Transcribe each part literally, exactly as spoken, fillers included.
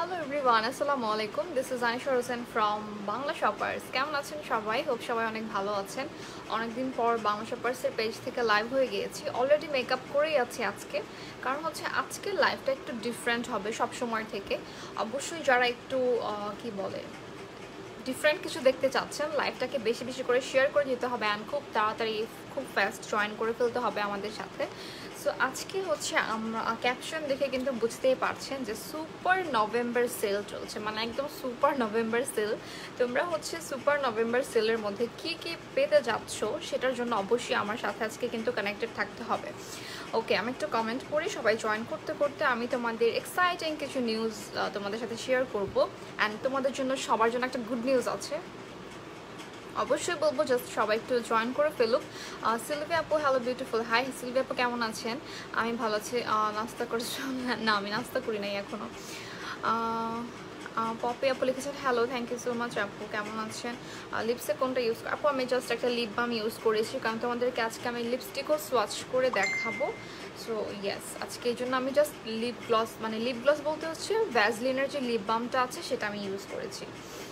Hello everyone, আসসালামু আলাইকুম। This is Anisha Hossain from Bangla shoppers. কেমন আছেন সবাই? হোপ সবাই অনেক ভালো আছেন। অনেকদিন পর বাংলা শপার্সের পেজ থেকে লাইভ হয়ে গিয়েছি। অলরেডি মেকআপ করেই আছি আজকে, কারণ হচ্ছে আজকের লাইভটা একটু ডিফারেন্ট হবে সব সময় থেকে। অবশ্যই যারা একটু কি বলে ডিফারেন্ট কিছু দেখতে চাচ্ছেন, লাইভটাকে বেশি বেশি করে শেয়ার করে দিতে হবে অ্যান্ড খুব তাড়াতাড়ি খুব ফাস্ট জয়েন করে ফেলতে হবে আমাদের সাথে। সো আজকে হচ্ছে আমরা ক্যাপশন দেখে কিন্তু বুঝতেই পারছেন যে সুপার নভেম্বর সেল চলছে, মানে একদম সুপার নভেম্বর সেল। তোমরা হচ্ছে সুপার নভেম্বর সেলের মধ্যে কি কি পেতে যাচ্ছ সেটার জন্য অবশ্যই আমার সাথে আজকে কিন্তু কানেক্টেড থাকতে হবে। ওকে, আমি একটু কমেন্ট করি, সবাই জয়েন করতে করতে আমি তোমাদের এক্সাইটিং কিছু নিউজ তোমাদের সাথে শেয়ার করবো। অ্যান্ড তোমাদের জন্য সবার জন্য একটা গুড নিউজ আছে, অবশ্যই বলবো জাস্ট সবাই একটু জয়েন করে ফেলুক। সিলভি আপু, হ্যালো বিউটিফুল। হাই সিলভি আপু, কেমন আছেন? আমি ভালো আছি। নাস্তা করছো? না, আমি নাস্তা করি নাই এখনও। পপি আপু লিখেছেন hello, thank you so much আপু, কেমন আছেন? লিপসে কোনটা ইউজ কর আপু? আমি জাস্ট একটা লিপ বাম ইউজ করেছি, কারণ তোমাদেরকে আজকে আমি লিপস্টিকও সোয়াচ করে দেখাবো। সো ইয়েস, আজকে এই জন্য আমি জাস্ট লিপ গ্লস, মানে লিপ গ্লস বলতে হচ্ছে ভ্যাজলিনের যে লিপ বামটা আছে সেটা আমি ইউজ করেছি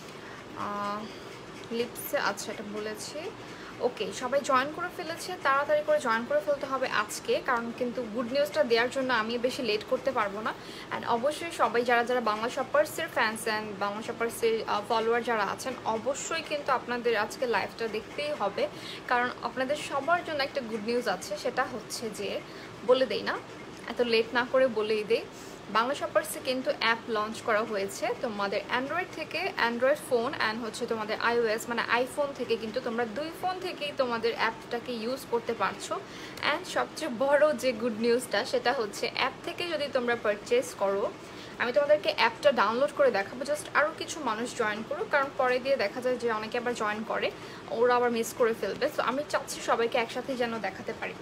লিপসে। আচ্ছা, এটা বলেছি। ওকে, সবাই জয়েন করে ফেলেছে, তাড়াতাড়ি করে জয়েন করে ফেলতে হবে আজকে, কারণ কিন্তু গুড নিউজটা দেওয়ার জন্য আমি বেশি লেট করতে পারবো না। অ্যান্ড অবশ্যই সবাই যারা যারা বাংলা শপার্সের ফ্যান্স অ্যান্ড বাংলা শপার্সের ফলোয়ার যারা আছেন, অবশ্যই কিন্তু আপনাদের আজকে লাইভটা দেখতেই হবে, কারণ আপনাদের সবার জন্য একটা গুড নিউজ আছে। সেটা হচ্ছে যে, বলে দেই না, এত লেট না করে বলেই দেই, বাংলা শপার্সে কিন্তু অ্যাপ লঞ্চ করা হয়েছে। তোমাদের অ্যান্ড্রয়েড থেকে অ্যান্ড্রয়েড ফোন অ্যান্ড হচ্ছে তোমাদের আইওএস মানে আইফোন থেকে কিন্তু তোমরা দুই ফোন থেকেই তোমাদের অ্যাপটাকে ইউজ করতে পারছো। অ্যান্ড সবচেয়ে বড় যে গুড নিউজটা সেটা হচ্ছে, অ্যাপ থেকে যদি তোমরা পারচেস করো, আমি তোমাদেরকে অ্যাপটা ডাউনলোড করে দেখাবো, জাস্ট আরও কিছু মানুষ জয়েন করুক, কারণ পরে দিয়ে দেখা যায় যে অনেকে আবার জয়েন করে, ওরা আবার মিস করে ফেলবে। সো আমি চাচ্ছি সবাইকে একসাথে যেন দেখাতে পারি।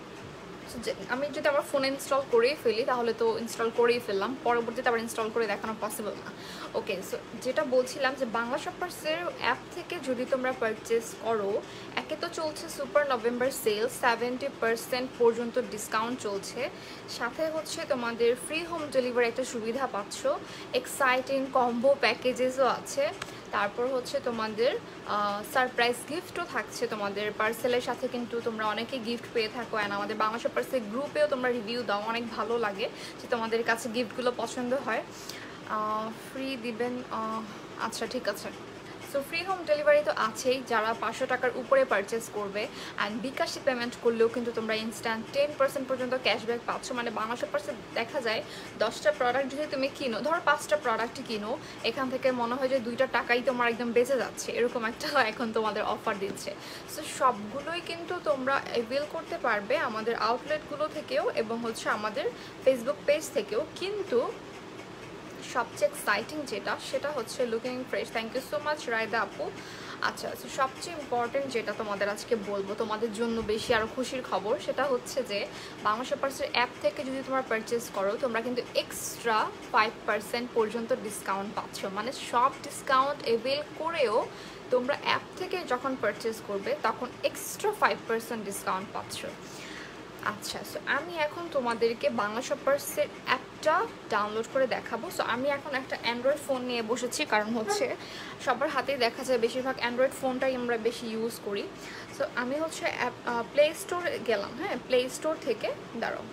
আমি যদি আমার ফোনে ইনস্টল করেই ফেলি তাহলে তো ইনস্টল করেই ফেললাম, পরবর্তীতে আবার ইনস্টল করে দেখানো পসিবল না। ওকে, সো যেটা বলছিলাম যে বাংলা শপার্সের অ্যাপ থেকে যদি তোমরা পারচেস করো, একে তো চলছে super November sale, seventy percent পর্যন্ত ডিসকাউন্ট চলছে, সাথে হচ্ছে তোমাদের ফ্রি হোম ডেলিভারি একটা সুবিধা পাচ্ছ, এক্সাইটিং কম্বো প্যাকেজেসও আছে, তারপর হচ্ছে তোমাদের সারপ্রাইজ গিফটও থাকছে তোমাদের পার্সেলের সাথে। কিন্তু তোমরা অনেকে গিফট পেয়ে থাকো, অ্যান্ড আমাদের বাংলা শপার্সের গ্রুপেও তোমরা রিভিউ দাও, অনেক ভালো লাগে যে তোমাদের কাছে গিফটগুলো পছন্দ হয়। ফ্রি দিবেন? আচ্ছা, ঠিক আছে। সো ফ্রি হোম ডেলিভারি তো আছেই, যারা পাঁচশো টাকার উপরে পারচেস করবে অ্যান্ড বিকাশে পেমেন্ট করলেও কিন্তু তোমরা ইনস্ট্যান্ট টেন পার্সেন্ট পর্যন্ত ক্যাশব্যাক পাচ্ছ। মানে বাংলা শপার্সে দেখা যায় দশটা প্রোডাক্ট যদি তুমি কিনো, ধরো পাঁচটা প্রোডাক্টই কিনো, এখান থেকে মনে হয় যে দুইটা টাকাই তোমার একদম বেঁচে যাচ্ছে, এরকম একটা এখন তোমাদের অফার দিচ্ছে। সো সবগুলোই কিন্তু তোমরা অ্যাভেল করতে পারবে আমাদের আউটলেটগুলো থেকেও এবং হচ্ছে আমাদের ফেসবুক পেজ থেকেও। কিন্তু সবচেয়ে এক্সাইটিং যেটা সেটা হচ্ছে looking fresh. Thank you so much Raida আপু। আচ্ছা, সবচেয়ে ইম্পর্টেন্ট যেটা তোমাদের আজকে বলবো, তোমাদের জন্য বেশি আরও খুশির খবর, সেটা হচ্ছে যে বাংলা শপার্সের অ্যাপ থেকে যদি তোমরা পারচেস করো, তোমরা কিন্তু এক্সট্রা ফাইভ পার্সেন্ট পর্যন্ত ডিসকাউন্ট পাচ্ছ। মানে সব ডিসকাউন্ট অ্যাভেল করেও তোমরা অ্যাপ থেকে যখন পারচেস করবে তখন এক্সট্রা ফাইভ পার্সেন্ট ডিসকাউন্ট পাচ্ছ। আচ্ছা, সো আমি এখন তোমাদেরকে বাংলা শপার্সের অ্যাপটা ডাউনলোড করে দেখাবো। সো আমি এখন একটা অ্যান্ড্রয়েড ফোন নিয়ে বসেছি, কারণ হচ্ছে সবার হাতেই দেখা যায় বেশিরভাগ অ্যান্ড্রয়েড ফোনটাই আমরা বেশি ইউজ করি। সো আমি হচ্ছে অ্যাপ প্লে স্টোরে গেলাম। হ্যাঁ, প্লে স্টোর থেকে দাঁড়াও,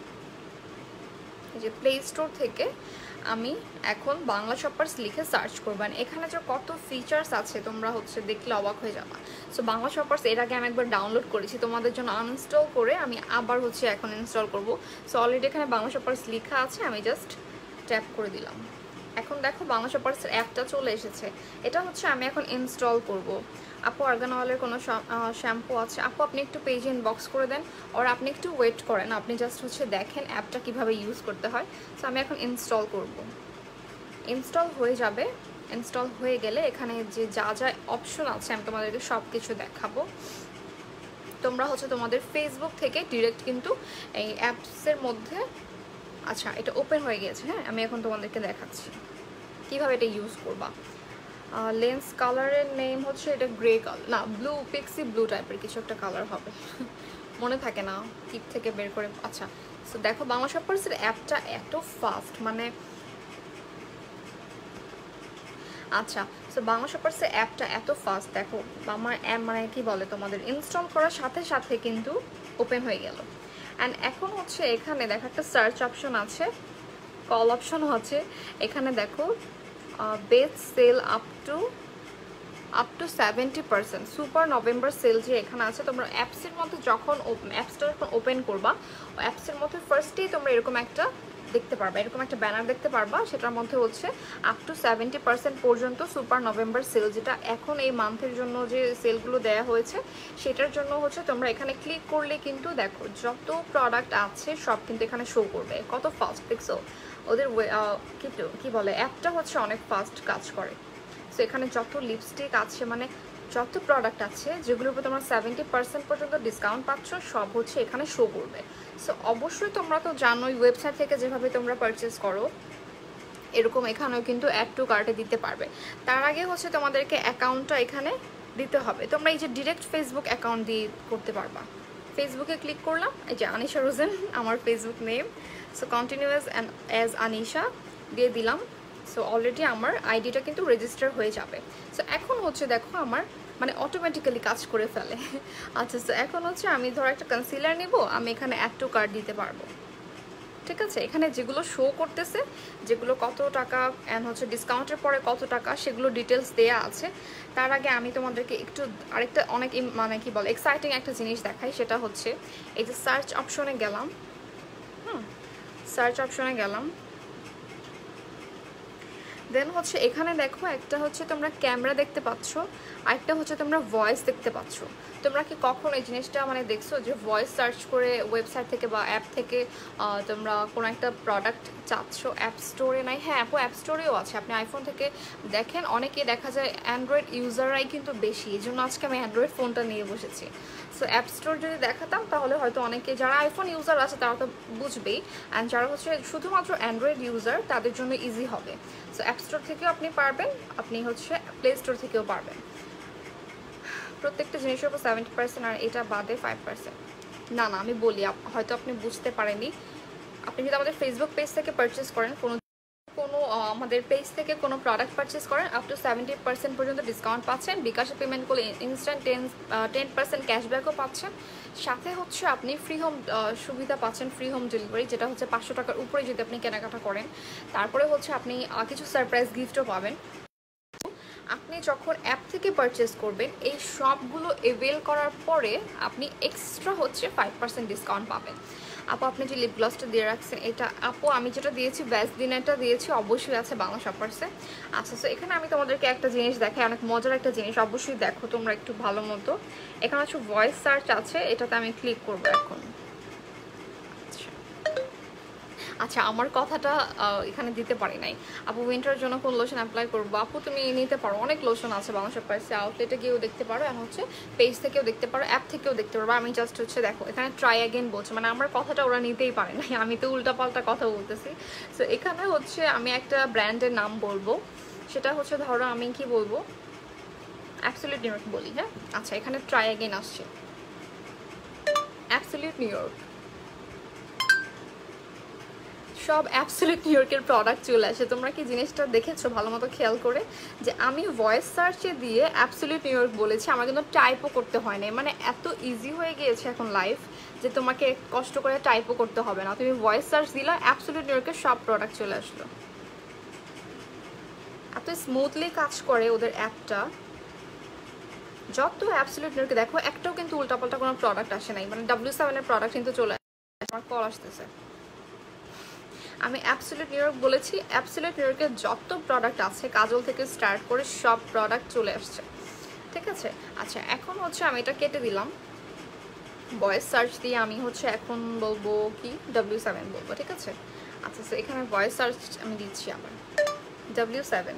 এই যে প্লে স্টোর থেকে আমি এখন বাংলা শপার্স লিখে সার্চ করবেন। এখানে যে কত ফিচার্স আছে তোমরা হচ্ছে দেখলে অবাক হয়ে যাবা। সো বাংলা শপার্স এর আগে আমি একবার ডাউনলোড করেছি, তোমাদের জন্য আনইনস্টল করে আমি আবার হচ্ছে এখন ইনস্টল করব। সো অলরেডি এখানে বাংলা শপার্স লেখা আছে, আমি জাস্ট ট্যাপ করে দিলাম। এখন দেখো বাংলা শপার্সের অ্যাপটা চলে এসেছে। এটা হচ্ছে আমি এখন ইনস্টল করব। আপু আরগান অয়েলের কোনো শ্যাম্পু আছে? আপু আপনি একটু পেজে ইনবক্স করে দেন, আর আপনি একটু ওয়েট করেন, আপনি জাস্ট হচ্ছে দেখেন অ্যাপটা কীভাবে ইউজ করতে হয়। সো আমি এখন ইনস্টল করব। ইনস্টল হয়ে যাবে। ইনস্টল হয়ে গেলে এখানে যে যা যা অপশন আছে আমি তোমাদেরকে সব কিছু দেখাবো। তোমরা হচ্ছে তোমাদের ফেসবুক থেকে ডিরেক্ট কিন্তু এই অ্যাপসের মধ্যে, আচ্ছা এটা ওপেন হয়ে গিয়েছে। হ্যাঁ, আমি এখন তোমাদেরকে দেখাচ্ছি কীভাবে এটা ইউজ করবা। লেন্স কালারের নেম হচ্ছে এটা গ্রে কালার, না ব্লু, পিক্সি ব্লু টাইপের কিছু একটা কালার হবে, মনে থাকে না কিপ থেকে বের করে। আচ্ছা, সো দেখো বাংলা শপার্সের অ্যাপটা এত ফাস্ট, মানে আচ্ছা, সো বাংলা শপার্সের অ্যাপটা এত ফাস্ট, দেখো আমার অ্যাপ মানে কি বলে তোমাদের ইনস্টল করার সাথে সাথে কিন্তু ওপেন হয়ে গেল। অ্যান্ড এখন হচ্ছে এখানে দেখো একটা সার্চ অপশন আছে, কল অপশন আছে, এখানে দেখো best sale up to up to seventy percent super November sale যে এখানে আছে। তোমরা অ্যাপসের মধ্যে যখন অ্যাপসটা যখন ওপেন করবা, অ্যাপসের মধ্যে ফার্স্টেই তোমরা এরকম একটা দেখতে পারবা, এরকম একটা ব্যানার দেখতে পারবা, সেটার মধ্যে হচ্ছে আপ টু সেভেন্টি পার্সেন্ট পর্যন্ত সুপার নভেম্বর সেল, যেটা এখন এই মান্থের জন্য যে সেলগুলো দেওয়া হয়েছে সেটার জন্য হচ্ছে তোমরা এখানে ক্লিক করলে কিন্তু দেখো যত প্রোডাক্ট আছে সব কিন্তু এখানে শো করবে। কত ফাস্ট দেখছো ওদের কিন্তু কি বলে অ্যাপটা হচ্ছে অনেক ফাস্ট কাজ করে। সো এখানে যত লিপস্টিক আছে মানে যত প্রোডাক্ট আছে যেগুলোর উপর তোমরা সেভেন্টি পার্সেন্ট পর্যন্ত ডিসকাউন্ট পাচ্ছ সব হচ্ছে এখানে শো করবে। সো অবশ্যই তোমরা তো জানোই ওয়েবসাইট থেকে যেভাবে তোমরা পারচেস করো এরকম এখানেও কিন্তু অ্যাড টু কার্টে দিতে পারবে। তার আগে হচ্ছে তোমাদেরকে অ্যাকাউন্টটা এখানে দিতে হবে। তোমরা এই যে ডিরেক্ট ফেসবুক অ্যাকাউন্ট দিয়ে করতে পারবা। ফেসবুকে ক্লিক করলাম, এই যে আনিশা রোজেন আমার Facebook name, so continuous and as Anisha দিয়ে দিলাম। সো অলরেডি আমার আইডিটা কিন্তু রেজিস্টার হয়ে যাবে। সো এখন হচ্ছে দেখো আমার মানে অটোমেটিক্যালি কাজ করে ফেলে। আচ্ছা, সো এখন হচ্ছে আমি ধরো একটা কনসিলার নিব, আমি এখানে অ্যাড টু কার্ট দিতে পারবো। ঠিক আছে, এখানে যেগুলো শো করতেছে যেগুলো কত টাকা অ্যান্ড হচ্ছে ডিসকাউন্টের পরে কত টাকা সেগুলো ডিটেলস দেয়া আছে। তার আগে আমি তোমাদেরকে একটু আরেকটা অনেক মানে কি বলে এক্সাইটিং একটা জিনিস দেখাই, সেটা হচ্ছে এই যে সার্চ অপশনে গেলাম, হুম সার্চ অপশনে গেলাম, দেন হচ্ছে এখানে দেখো একটা হচ্ছে তোমরা ক্যামেরা দেখতে পাচ্ছ, আরেকটা হচ্ছে তোমরা ভয়েস দেখতে পাচ্ছ। তোমরা কি কখনো এই জিনিসটা মানে দেখছো যে ভয়েস সার্চ করে ওয়েবসাইট থেকে বা অ্যাপ থেকে তোমরা কোনো একটা প্রোডাক্ট চাচ্ছ, অ্যাপ স্টোরে নাই? হ্যাঁ আপু, অ্যাপ স্টোরেও আছে। আপনি আইফোন থেকে দেখেন, অনেকে দেখা যায় অ্যান্ড্রয়েড ইউজাররাই কিন্তু বেশি, এই জন্য আজকে আমি অ্যান্ড্রয়েড ফোনটা নিয়ে বসেছি। সো অ্যাপ স্টোর যদি দেখাতাম তাহলে হয়তো অনেকে যারা আইফোন ইউজার আছে তারা তো বুঝবেই, অ্যান্ড যারা হচ্ছে শুধুমাত্র অ্যান্ড্রয়েড ইউজার তাদের জন্য ইজি হবে। সো অ্যাপ স্টোর থেকেও আপনি পারবেন, আপনি হচ্ছে প্লে স্টোর থেকেও পারবেন। প্রত্যেকটা জিনিসের উপর সেভেন্টি পার্সেন্ট আর এটা বাদে ফাইভ পার্সেন্ট। না না আমি বলি, হয়তো আপনি বুঝতে পারেননি। আপনি যদি আমাদের ফেসবুক পেজ থেকে পারচেস করেন, কোনো কোনো আমাদের পেজ থেকে কোনো প্রোডাক্ট পারচেস করেন, আপ টু সেভেন্টি পার্সেন্ট পর্যন্ত ডিসকাউন্ট পাচ্ছেন। বিকাশে পেমেন্ট করলে ইনস্ট্যান্ট টেন টেন পার্সেন্ট ক্যাশব্যাকও পাচ্ছেন। সাথে হচ্ছে আপনি ফ্রি হোম সুবিধা পাচ্ছেন, ফ্রি হোম ডেলিভারি, যেটা হচ্ছে পাঁচশো টাকার উপরে যদি আপনি কেনাকাটা করেন। তারপরে হচ্ছে আপনি কিছু সারপ্রাইজ গিফটও পাবেন। আপনি যখন অ্যাপ থেকে পারচেস করবেন এই সবগুলো এভেল করার পরে আপনি এক্সট্রা হচ্ছে ফাইভ পার্সেন্ট ডিসকাউন্ট পাবেন। আপু আপনি যে লিপ গ্লসটা দিয়ে রাখছেন এটা, আপু আমি যেটা দিয়েছি ভ্যাসলিনটা দিয়েছি, অবশ্যই আছে বাংলা শপার্সে। আচ্ছা, সো এখানে আমি তোমাদেরকে একটা জিনিস দেখাই, অনেক মজার একটা জিনিস, অবশ্যই দেখো তোমরা একটু ভালো মতো। এখানে হচ্ছে ভয়েস সার্চ আছে, এটাতে আমি ক্লিক করবো এখন। আচ্ছা, আমার কথাটা এখানে দিতে পারি নাই। আপু উইন্টারের জন্য কোন লোশন অ্যাপ্লাই করবো? আপু তুমি নিতে পারো, অনেক লোশন আছে বাংলা শপার্সে, আউটলেটে গিয়েও দেখতে পারো, এখন হচ্ছে পেজ থেকেও দেখতে পারো, অ্যাপ থেকেও দেখতে পারো। আমি জাস্ট হচ্ছে দেখো এখানে ট্রাই অ্যাগেন বলছে, মানে আমার কথাটা ওরা নিতেই পারে নাই, আমি তো উল্টাপাল্টা কথা বলতেছি। সো এখানে হচ্ছে আমি একটা ব্র্যান্ডের নাম বলবো, সেটা হচ্ছে ধরো আমি কি বলবো, অ্যাবসলিউট নিউ ইয়র্ক বলি। হ্যাঁ আচ্ছা, এখানে ট্রাই অ্যাগেন আসছে, অ্যাবসলিউট নিউ ইয়র্ক, সব অ্যাবসলিউট নিউ ইয়র্কের প্রোডাক্ট চলে আসে। তোমরা কি জিনিসটা দেখেছো ভালো মতো খেয়াল করে, যে আমি ভয়েস সার্চে দিয়ে অ্যাবসলিউট নিউ ইয়র্ক বলেছি, আমার কিন্তু টাইপও করতে হয় না। মানে এত ইজি হয়ে গিয়েছে এখন লাইফ যে তোমাকে কষ্ট করে টাইপও করতে হবে না, তুমি ভয়েস সার্চ দিলা অ্যাবসলিউট নিউ ইয়র্কের সব প্রোডাক্ট চলে আসলো। এত স্মুথলি কাজ করে ওদের অ্যাপটা। যত অ্যাবসলিউট নিউ ইয়র্কে দেখো একটাও কিন্তু উল্টাপাল্টা কোনো প্রোডাক্ট আসে নাই, মানে ডাব্লিউ সেভেনের প্রোডাক্ট কিন্তু চলে আসে। আমার কল আসতেছে, আমি অ্যাবসলিউট নিউ ইয়র্ক বলেছি, অ্যাবসলিউট নিউ ইয়র্কের যত প্রোডাক্ট আছে কাজল থেকে স্টার্ট করে সব প্রোডাক্ট চলে আসছে। ঠিক আছে, আচ্ছা এখন হচ্ছে আমি এটা কেটে দিলাম, ভয়েস সার্চ দিয়ে আমি হচ্ছে এখন বলবো কি ডাব্লিউ সেভেন বলবো। ঠিক আছে, আচ্ছা তো এখানে ভয়েস সার্চ আমি দিচ্ছি আবার ডাব্লিউ সেভেন।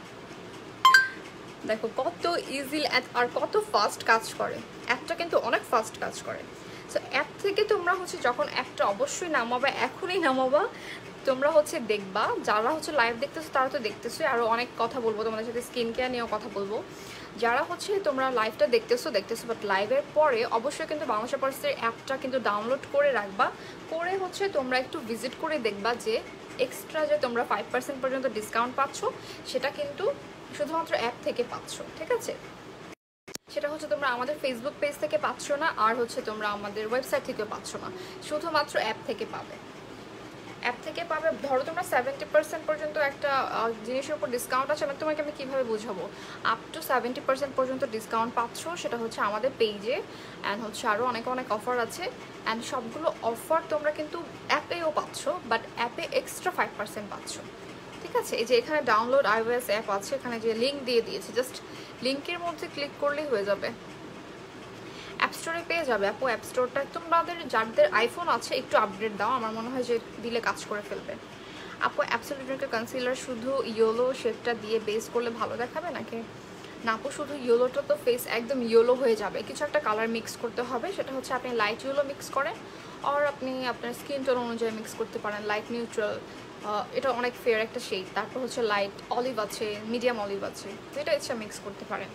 দেখো কত ইজি আর কত ফাস্ট কাজ করে, অ্যাপটা কিন্তু অনেক ফাস্ট কাজ করে। সো অ্যাপ থেকে তোমরা হচ্ছে যখন অ্যাপটা অবশ্যই নামাবা, এখনই নামাবা, তোমরা হচ্ছে দেখবা, যারা হচ্ছে লাইভ দেখতেছো তারা তো দেখতেছো, আরও অনেক কথা বলবো তোমাদের সাথে, স্কিন কেয়ার নিয়েও কথা বলবো। যারা হচ্ছে তোমরা লাইভটা দেখতেছো দেখতেছো বাট লাইভের পরে অবশ্যই কিন্তু বাংলা শপার্সের অ্যাপটা কিন্তু ডাউনলোড করে রাখবা, করে হচ্ছে তোমরা একটু ভিজিট করে দেখবা যে এক্সট্রা যে তোমরা ফাইভ পার্সেন্ট পর্যন্ত ডিসকাউন্ট পাচ্ছ সেটা কিন্তু শুধুমাত্র অ্যাপ থেকে পাচ্ছ, ঠিক আছে? সেটা হচ্ছে তোমরা আমাদের ফেসবুক পেজ থেকে পাচ্ছ না, আর হচ্ছে তোমরা আমাদের ওয়েবসাইট থেকেও পাচ্ছ না, শুধুমাত্র অ্যাপ থেকে পাবে। অ্যাপ থেকে পাবে। ধরো তোমরা সেভেন্টি পার্সেন্ট পর্যন্ত একটা জিনিসের উপর ডিসকাউন্ট আছে, আমি তোমাকে আমি কীভাবে বোঝাবো, আপ টু সেভেন্টি পার্সেন্ট পর্যন্ত ডিসকাউন্ট পাচ্ছ, সেটা হচ্ছে আমাদের পেজে। অ্যান্ড হচ্ছে আরও অনেক অনেক অফার আছে, অ্যান্ড সবগুলো অফার তোমরা কিন্তু অ্যাপেও পাচ্ছ, বাট অ্যাপে এক্সট্রা ফাইভ পার্সেন্ট পাচ্ছ, ঠিক আছে? এই যে এখানে ডাউনলোড আইওএস অ্যাপ আছে, এখানে যে লিঙ্ক দিয়ে দিয়েছে, জাস্ট লিঙ্কের মধ্যে ক্লিক করলেই হয়ে যাবে, অ্যাপ স্টোরে পেয়ে যাবে। আপু অ্যাপ স্টোরটা তোমাদের যাদের আইফোন আছে একটু আপডেট দাও, আমার মনে হয় যে দিলে কাজ করে ফেলবে। আপু অ্যাবসলিউট ড্রিঙ্কের কনসিলার শুধু ইয়েলো শেডটা দিয়ে বেস করলে ভালো দেখাবে নাকি? না আপু, শুধু ইয়েলোটা তো ফেস একদম ইয়েলো হয়ে যাবে, কিছু একটা কালার মিক্স করতে হবে, সেটা হচ্ছে আপনি লাইট ইয়েলো মিক্স করেন, আর আপনি আপনার স্কিন টোন অনুযায়ী মিক্স করতে পারেন, লাইট নিউট্রাল, এটা অনেক ফেয়ার একটা শেড, তারপর হচ্ছে লাইট অলিভ আছে, মিডিয়াম অলিভ আছে, যেটা ইচ্ছা মিক্স করতে পারেন।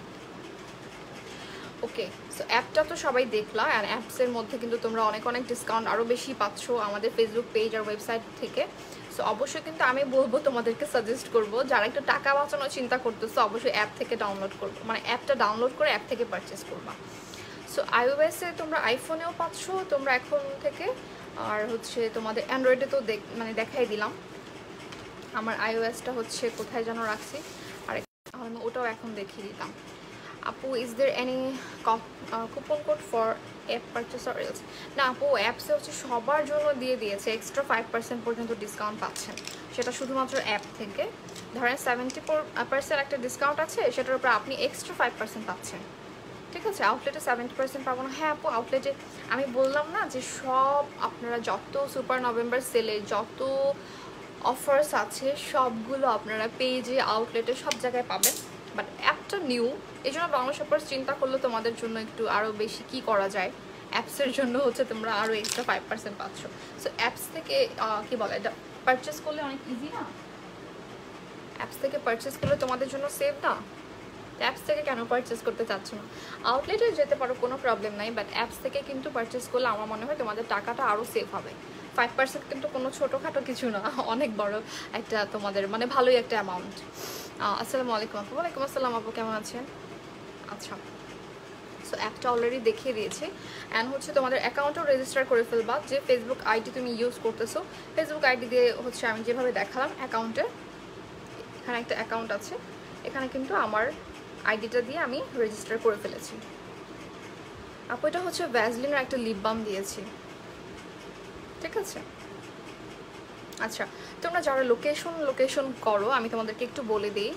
ওকে, সো অ্যাপটা তো সবাই দেখলা, অ্যান্ড অ্যাপসের মধ্যে কিন্তু তোমরা অনেক অনেক ডিসকাউন্ট আরও বেশি পাচ্ছ আমাদের ফেসবুক পেজ আর ওয়েবসাইট থেকে। সো অবশ্যই কিন্তু আমি বলবো, তোমাদেরকে সাজেস্ট করবো, যারা একটু টাকা বাঁচানোর চিন্তা করতেছো অবশ্যই অ্যাপ থেকে ডাউনলোড করবো, মানে অ্যাপটা ডাউনলোড করে অ্যাপ থেকে পারচেস করবা। সো আইওএসে তোমরা আইফোনেও পাচ্ছ তোমরা এখন থেকে, আর হচ্ছে তোমাদের অ্যান্ড্রয়েডে তো দেখ মানে দেখাই দিলাম, আমার আইওএসটা হচ্ছে কোথায় যেন রাখছি, আর আমি ওটাও এখন দেখিয়ে দিতাম। আপু is there any coupon code for app purchase or else? না আপু, অ্যাপসে হচ্ছে সবার জন্য দিয়ে দিয়েছে, এক্সট্রা ফাইভ পার্সেন্ট পর্যন্ত ডিসকাউন্ট পাচ্ছেন, সেটা শুধুমাত্র অ্যাপ থেকে। ধরেন সেভেন্টি ফোর পার্সেন্ট একটা ডিসকাউন্ট আছে, সেটার উপর আপনি এক্সট্রা ফাইভ পার্সেন্ট পাচ্ছেন, ঠিক আছে? আউটলেটে সেভেন্টি পার্সেন্ট পাবো না। হ্যাঁ আপু, আউটলেটে আমি বললাম না যে সব আপনারা যত সুপার নভেম্বর সেলে যত অফার্স আছে সবগুলো আপনারা পেজে, আউটলেটে, সব জায়গায় পাবেন, বাট অ্যাপটা নিউ, এই জন্য বাংলা শপার্স চিন্তা করলে তোমাদের জন্য একটু আরও বেশি কি করা যায়, অ্যাপসের জন্য হচ্ছে তোমরা আরও এক্সট্রা ফাইভ পার্সেন্ট পাচ্ছ। সো অ্যাপস থেকে কি বলে এটা পারচেস করলে অনেক ইজি না? অ্যাপস থেকে পারচেস করলে তোমাদের জন্য সেভ না? অ্যাপস থেকে কেন পারচেস করতে চাচ্ছ না? আউটলেটে যেতে পারো, কোনো প্রবলেম নাই, বাট অ্যাপস থেকে কিন্তু পারচেস করলে আমার মনে হয় তোমাদের টাকাটা আরও সেভ হবে। ফাইভ পার্সেন্ট কিন্তু কোনো ছোটোখাটো কিছু না, অনেক বড় একটা তোমাদের মানে ভালোই একটা অ্যামাউন্ট। আসসালামু আলাইকুম আপু। ওয়ালাইকুম আসসালাম আপু, কেমন আছেন? আচ্ছা, সো অ্যাপটা অলরেডি দেখিয়ে দিয়েছি, অ্যান্ড হচ্ছে তোমাদের অ্যাকাউন্টও রেজিস্টার করে ফেলবা, যে ফেসবুক আইডি তুমি ইউজ করতেছো, ফেসবুক আইডি দিয়ে হচ্ছে আমি যেভাবে দেখালাম অ্যাকাউন্টে, এখানে একটা অ্যাকাউন্ট আছে, এখানে কিন্তু আমার আইডিটা দিয়ে আমি রেজিস্টার করে ফেলেছি। আপু এটা হচ্ছে ভ্যাসলিনের একটা লিপ বাম দিয়েছি, ঠিক আছে? আচ্ছা, তোমরা যারা লোকেশন লোকেশন করো আমি তোমাদেরকে একটু বলে দিই।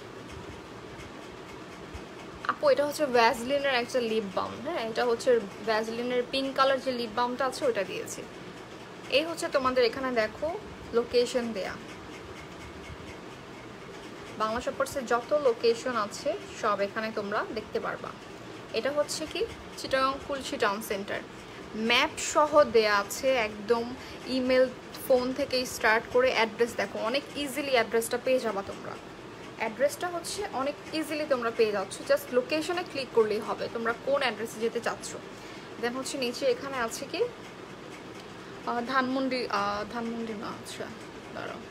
আপু এটা হচ্ছে ভ্যাসলিনের একটা লিপ বাম, হ্যাঁ এটা হচ্ছে ভ্যাসলিনের পিঙ্ক কালার যে লিপ বামটা আছে ওটা দিয়েছি। এই হচ্ছে তোমাদের এখানে দেখো লোকেশন দেয়া, বাংলা শপার্সের যত লোকেশন আছে সব এখানে তোমরা দেখতে পারবা। এটা হচ্ছে কি Chittagong Khulshi town centre, map সহ দেয়া আছে একদম, ইমেল ফোন থেকে স্টার্ট করে অ্যাড্রেস দেখো, অনেক ইজিলি অ্যাড্রেসটা পেয়ে যাবা তোমরা। অ্যাড্রেসটা হচ্ছে অনেক ইজিলি তোমরা পেয়ে যাচ্ছ, জাস্ট লোকেশনে ক্লিক করলেই হবে তোমরা কোন অ্যাড্রেসে যেতে চাচ্ছ। দেন হচ্ছে নিচে এখানে আছে কি ধানমন্ডি, ধানমন্ডি না, আচ্ছা দাঁড়াও,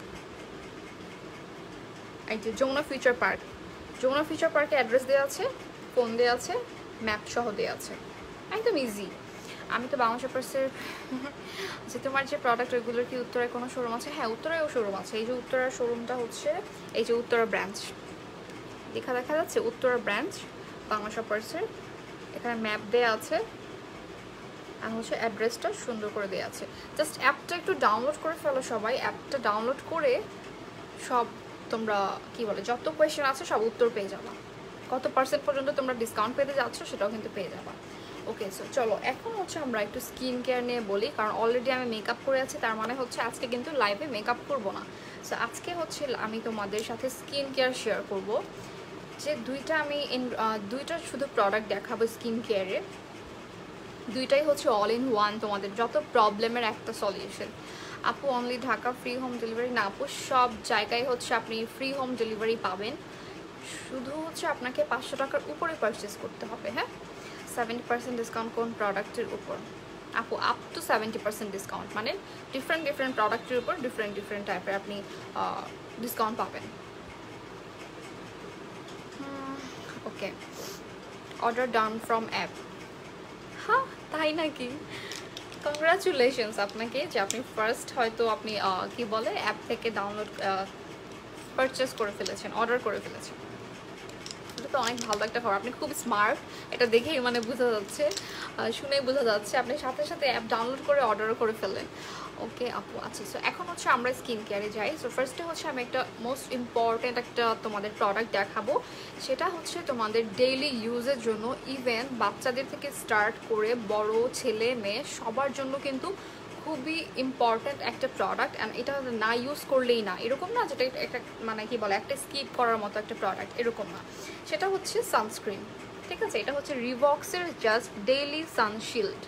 এই যে Jamuna future park, Jamuna future পার্কে অ্যাড্রেস দেওয়া আছে, ফোন দেওয়া আছে, ম্যাপ সহ দেওয়া আছে, একদম ইজি। আমি তো বাংলা শপার্সের যে তোমার যে প্রোডাক্ট ওইগুলোর কি উত্তরায় কোনো শোরুম আছে? হ্যাঁ উত্তরায়ও শোরুম আছে, এই যে উত্তরার শোরুমটা হচ্ছে এই যে উত্তরা ব্রাঞ্চ, দেখা দেখা যাচ্ছে উত্তরা ব্রাঞ্চ বাংলা শপার্সের, এখানে ম্যাপ দেওয়া আছে আর হচ্ছে অ্যাড্রেসটা সুন্দর করে দেওয়া আছে। জাস্ট অ্যাপটা একটু ডাউনলোড করে ফেলো সবাই, অ্যাপটা ডাউনলোড করে সব তোমরা কি বলে যত কোয়েশ্চেন আছে সব উত্তর পেয়ে যাবা, কত পার্সেন্ট পর্যন্ত তোমরা ডিসকাউন্ট পেতে যাচ্ছ সেটাও কিন্তু পেয়ে যাবা। ওকে, সো চলো এখন হচ্ছে আমরা একটু স্কিন কেয়ার নিয়ে বলি, কারণ অলরেডি আমি মেকআপ করে আছি, তার মানে হচ্ছে আজকে কিন্তু লাইভে মেকআপ করবো না। সো আজকে হচ্ছে আমি তোমাদের সাথে স্কিন কেয়ার শেয়ার করব, যে দুইটা আমি দুইটা শুধু প্রোডাক্ট দেখাবো স্কিন কেয়ারে, দুইটাই হচ্ছে অল ইন ওয়ান, তোমাদের যত প্রবলেমের একটা সলিউশন। আপু only Dhaka free home delivery? না আপু, সব জায়গায় হচ্ছে আপনি ফ্রি হোম ডেলিভারি পাবেন, শুধু হচ্ছে আপনাকে পাঁচশো টাকার উপরে পারচেস করতে হবে। হ্যাঁ, সেভেন্টি পার্সেন্ট ডিসকাউন্ট কোন প্রোডাক্টের উপর? আপু up to seventy percent discount, মানে ডিফারেন্ট ডিফারেন্ট প্রোডাক্টের উপর ডিফারেন্ট ডিফারেন্ট টাইপের আপনি ডিসকাউন্ট পাবেন। Okay, order done from app. হ্যাঁ তাই নাকি? কংগ্রাচুলেশনস আপনাকে যে আপনি ফার্স্ট হয়তো আপনি কি বলে অ্যাপ থেকে ডাউনলোড পারচেস করে ফেলেছেন, অর্ডার করে ফেলেছেন। এটা তো অনেক ভালো একটা খবর, আপনি খুব স্মার্ট, এটা দেখেই মানে বোঝা যাচ্ছে, শুনেই বোঝা যাচ্ছে আপনি সাথে সাথে অ্যাপ ডাউনলোড করে অর্ডারও করে ফেললেন। ওকে আপু, আচ্ছা সো এখন হচ্ছে আমরা স্কিন কেয়ারে যাই। সো ফার্স্টে হচ্ছে আমি একটা মোস্ট ইম্পর্ট্যান্ট একটা তোমাদের প্রোডাক্ট দেখাবো, সেটা হচ্ছে তোমাদের ডেইলি ইউজের জন্য, ইভেন বাচ্চাদের থেকে স্টার্ট করে বড় ছেলে মেয়ে সবার জন্য কিন্তু খুবই ইম্পর্ট্যান্ট একটা প্রোডাক্ট। অ্যান্ড এটা না ইউজ করলেই না, এরকম না যেটা একটা মানে কি বলে একটা স্কিপ করার মতো একটা প্রোডাক্ট, এরকম না। সেটা হচ্ছে সানস্ক্রিন, ঠিক আছে? এটা হচ্ছে রিভক্সের জাস্ট ডেইলি সানশিল্ড।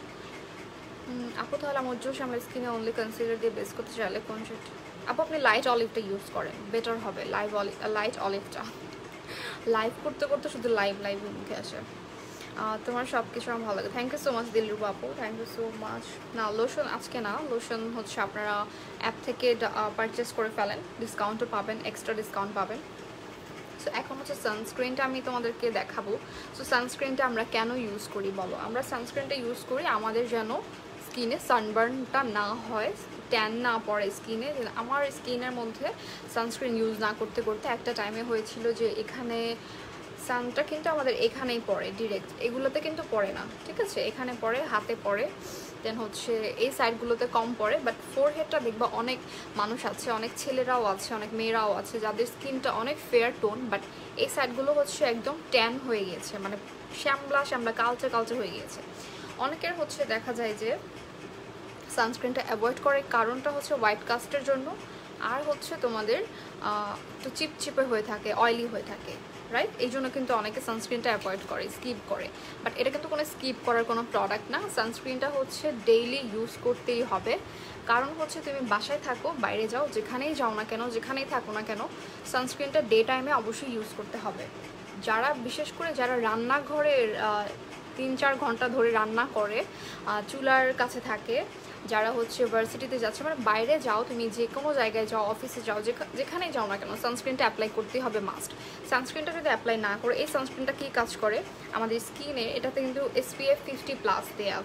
আপু তাহলে আমার জোশ আমরা স্কিনে অনলি কনসিলার দিয়ে বেস করতে চাইলে কোন শেড? আপু আপনি লাইট অলিভটা ইউজ করেন, বেটার হবে। লাইভ অলিভ, লাইট অলিভটা লাইভ করতে করতে শুধু লাইভ লাইভ মুখে আসে। তোমার সব কিছু আমার ভালো লাগে, thank you so much Dilruba আপু, থ্যাংক ইউ সো মাচ। না লোশন আজকে না, লোশন হচ্ছে আপনারা অ্যাপ থেকে পারচেস করে ফেলেন, ডিসকাউন্টও পাবেন, এক্সট্রা ডিসকাউন্ট পাবেন। সো এখন হচ্ছে সানস্ক্রিনটা আমি তোমাদেরকে দেখাবো। সো সানস্ক্রিনটা আমরা কেন ইউজ করি বলো? আমরা সানস্ক্রিনটা ইউজ করি আমাদের যেন স্কিনে সানবার্নটা না হয়, ট্যান না পড়ে স্কিনে। আমার স্কিনের মধ্যে সানস্ক্রিন ইউজ না করতে করতে একটা টাইমে হয়েছিল যে এখানে সানটা কিন্তু আমাদের এখানেই পড়ে ডিরেক্ট, এগুলোতে কিন্তু পড়ে না, ঠিক আছে? এখানে পড়ে, হাতে পড়ে, দেন হচ্ছে এই সাইডগুলোতে কম পড়ে। বাট ফোরহেডটা দেখবা অনেক মানুষ আছে, অনেক ছেলেরাও আছে, অনেক মেয়েরাও আছে যাদের স্কিনটা অনেক ফেয়ার টোন, বাট এই সাইডগুলো হচ্ছে একদম ট্যান হয়ে গিয়েছে, মানে শ্যামলা শ্যামলা কালচে কালচে হয়ে গিয়েছে। অনেকের হচ্ছে দেখা যায় যে সানস্ক্রিনটা অ্যাভয়েড করে, কারণটা হচ্ছে হোয়াইট কাস্টের জন্য, আর হচ্ছে তোমাদের একটু চিপচিপে হয়ে থাকে, অয়েলি হয়ে থাকে, রাইট? এই জন্য কিন্তু অনেকে সানস্ক্রিনটা অ্যাভয়েড করে, স্কিপ করে। বাট এটা কিন্তু কোনো স্কিপ করার কোনো প্রোডাক্ট না, সানস্ক্রিনটা হচ্ছে ডেইলি ইউজ করতেই হবে। কারণ হচ্ছে তুমি বাসায় থাকো, বাইরে যাও, যেখানেই যাও না কেন, যেখানেই থাকো না কেন, সানস্ক্রিনটা ডে টাইমে অবশ্যই ইউজ করতে হবে। যারা বিশেষ করে যারা রান্নাঘরের তিন চার ঘন্টা ধরে রান্না করে, চুলার কাছে থাকে, যারা হচ্ছে ভার্সিটিতে যাচ্ছে, মানে বাইরে যাও, তুমি যে কোনো জায়গায় যাও, অফিসে যাও, যেখানেই যাও না কেন, সানস্ক্রিনটা অ্যাপ্লাই করতেই হবে মাস্ট। সানস্ক্রিনটা যদি অ্যাপ্লাই না করো, এই সানস্ক্রিনটা কী কাজ করে আমাদের স্কিনে, এটাতে কিন্তু এসপিএফ ফিফটি প্লাস দেয়া,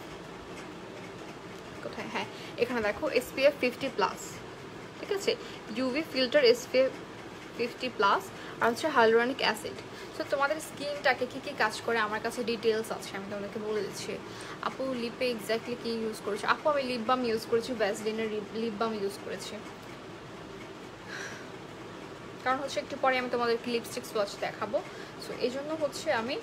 কোথায়, হ্যাঁ এখানে দেখো এসপিএফ ফিফটি প্লাস, ঠিক আছে? UV filter SPF fifty plus, আর হচ্ছে হাইলুরনিক অ্যাসিড। সো তোমাদের স্কিনটাকে কী কী কাজ করে আমার কাছে ডিটেলস আছে, আমি তোমাদেরকে বলে দিচ্ছি। আপু লিপে এক্স্যাক্টলি কী ইউজ করেছি? আপু আমি লিপ বাম ইউজ করেছি, ভ্যাসলিনের লিপ বাম ইউজ করেছি, কারণ হচ্ছে একটু পরে আমি তোমাদেরকে লিপস্টিক সোয়াচ দেখাবো। সো এই জন্য হচ্ছে আমি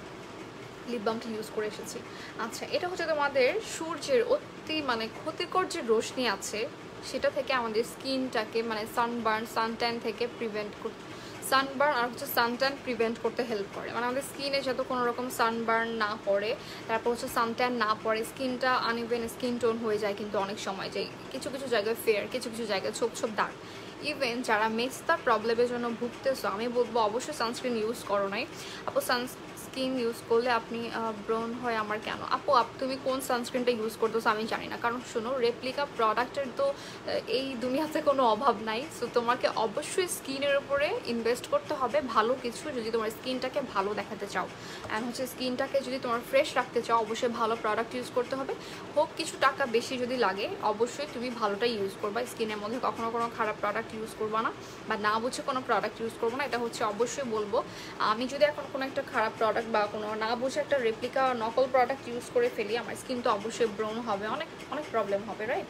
লিপ বামটা ইউজ করে এসেছি। আচ্ছা, এটা হচ্ছে তোমাদের সূর্যের অতি মানে ক্ষতিকর যে রশ্মি আছে সেটা থেকে আমাদের স্কিনটাকে মানে সানবার্ন, সানট্যান থেকে প্রিভেন্ট করতে, সানবার্ন আর হচ্ছে সানট্যান প্রিভেন্ট করতে হেল্প করে। মানে আমাদের স্কিনে যাতে কোনো রকম সানবার্ন না পড়ে, তারপর হচ্ছে সানট্যান না পড়ে, স্কিনটা আনইভেন স্কিন টোন হয়ে যায় কিন্তু অনেক সময়, যে কিছু কিছু জায়গায় ফেয়ার, কিছু কিছু জায়গায় ছোপ ছোপ দাগ। ইভেন যারা মেস্তার প্রবলেমের জন্য ভুগতেছো, আমি বলবো অবশ্যই সানস্ক্রিন ইউজ করো নাই। আপু সান স্কিন ইউজ করলে আপনি ব্রোন হয় আমার কেন? আপু আপ তুমি কোন সানস্ক্রিনটা ইউজ করতেছো আমি জানি না, কারণ শোনো রেপ্লিকা প্রোডাক্টের তো এই দুনিয়াতে কোনো অভাব নাই। সো তোমাকে অবশ্যই স্কিনের উপরে ইনভেস্ট করতে হবে ভালো কিছু, যদি তোমার স্কিনটাকে ভালো দেখাতে চাও, অ্যান্ড হচ্ছে স্কিনটাকে যদি তোমার ফ্রেশ রাখতে চাও, অবশ্যই ভালো প্রোডাক্ট ইউজ করতে হবে। হোক কিছু টাকা বেশি যদি লাগে, অবশ্যই তুমি ভালোটা ইউজ করবা। স্কিনের মধ্যে কখনো কোনো খারাপ প্রোডাক্ট ইউজ করবা না, বা না বুঝে কোনো প্রোডাক্ট ইউজ করবো না, এটা হচ্ছে অবশ্যই বলবো। আমি যদি এখন কোনো একটা খারাপ প্রোডাক্ট বা কোনো না বুঝে একটা রেপ্লিকা নকল প্রোডাক্ট ইউজ করে ফেলি, আমার স্কিন তো অবশ্যই ব্রোন হবে, অনেক অনেক প্রবলেম হবে, রাইট?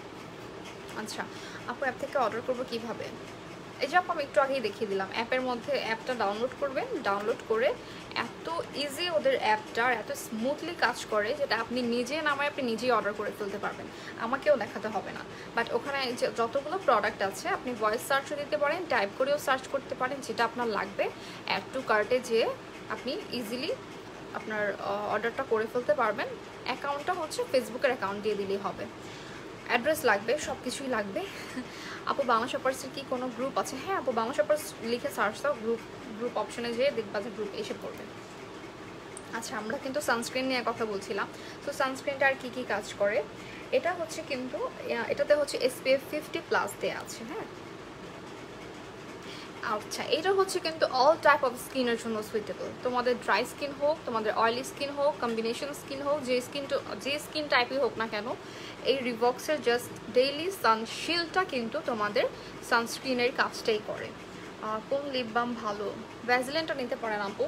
আচ্ছা আপু অ্যাপ থেকে অর্ডার করবো কিভাবে? এই যে আপু আমি একটু আগেই দেখিয়ে দিলাম, অ্যাপের মধ্যে অ্যাপটা ডাউনলোড করবেন, ডাউনলোড করে এত ইজি ওদের অ্যাপটা এত স্মুথলি কাজ করে, যেটা আপনি নিজে নামায় আপনি নিজেই অর্ডার করে ফেলতে পারবেন, আমাকেও দেখাতে হবে না। বাট ওখানে যতগুলো প্রোডাক্ট আছে আপনি ভয়েস সার্চও দিতে পারেন, টাইপ করেও সার্চ করতে পারেন, যেটা আপনার লাগবে অ্যাড টু কার্টে যেয়ে আপনি ইজিলি আপনার অর্ডারটা করে ফেলতে পারবেন। অ্যাকাউন্টটা হচ্ছে ফেসবুকের অ্যাকাউন্ট দিয়ে দিলেই হবে, অ্যাড্রেস লাগবে, সব কিছুই লাগবে। আপু বাংলা শপার্সের কি কোনো গ্রুপ আছে? হ্যাঁ আপু বাংলা শপার্স লিখে সার্চ দাও, গ্রুপ গ্রুপ অপশনে যেয়ে দেখবা যে গ্রুপ এসে পড়বে। আচ্ছা আমরা কিন্তু সানস্ক্রিন নিয়ে কথা বলছিলাম। তো সানস্ক্রিনটা আর কী কী কাজ করে, এটা হচ্ছে কিন্তু এটাতে হচ্ছে এসপিএফ ফিফটি প্লাস দেওয়া আছে, হ্যাঁ আচ্ছা, এটা হচ্ছে কিন্তু অল টাইপ অফ স্কিনের জন্য সুইটেবল। তোমাদের ড্রাই স্কিন হোক, তোমাদের অয়েলি স্কিন হোক, কম্বিনেশন স্কিন হোক, যে স্কিন যে স্কিন টাইপই হোক না কেন, এই রিভক্সের জাস্ট ডেইলি সানশিল্ডটা কিন্তু তোমাদের সানস্ক্রিনের কাজটাই করে। কোন লিপ বাম ভালো? ভ্যাসলিনটা নিতে পারেন আপু।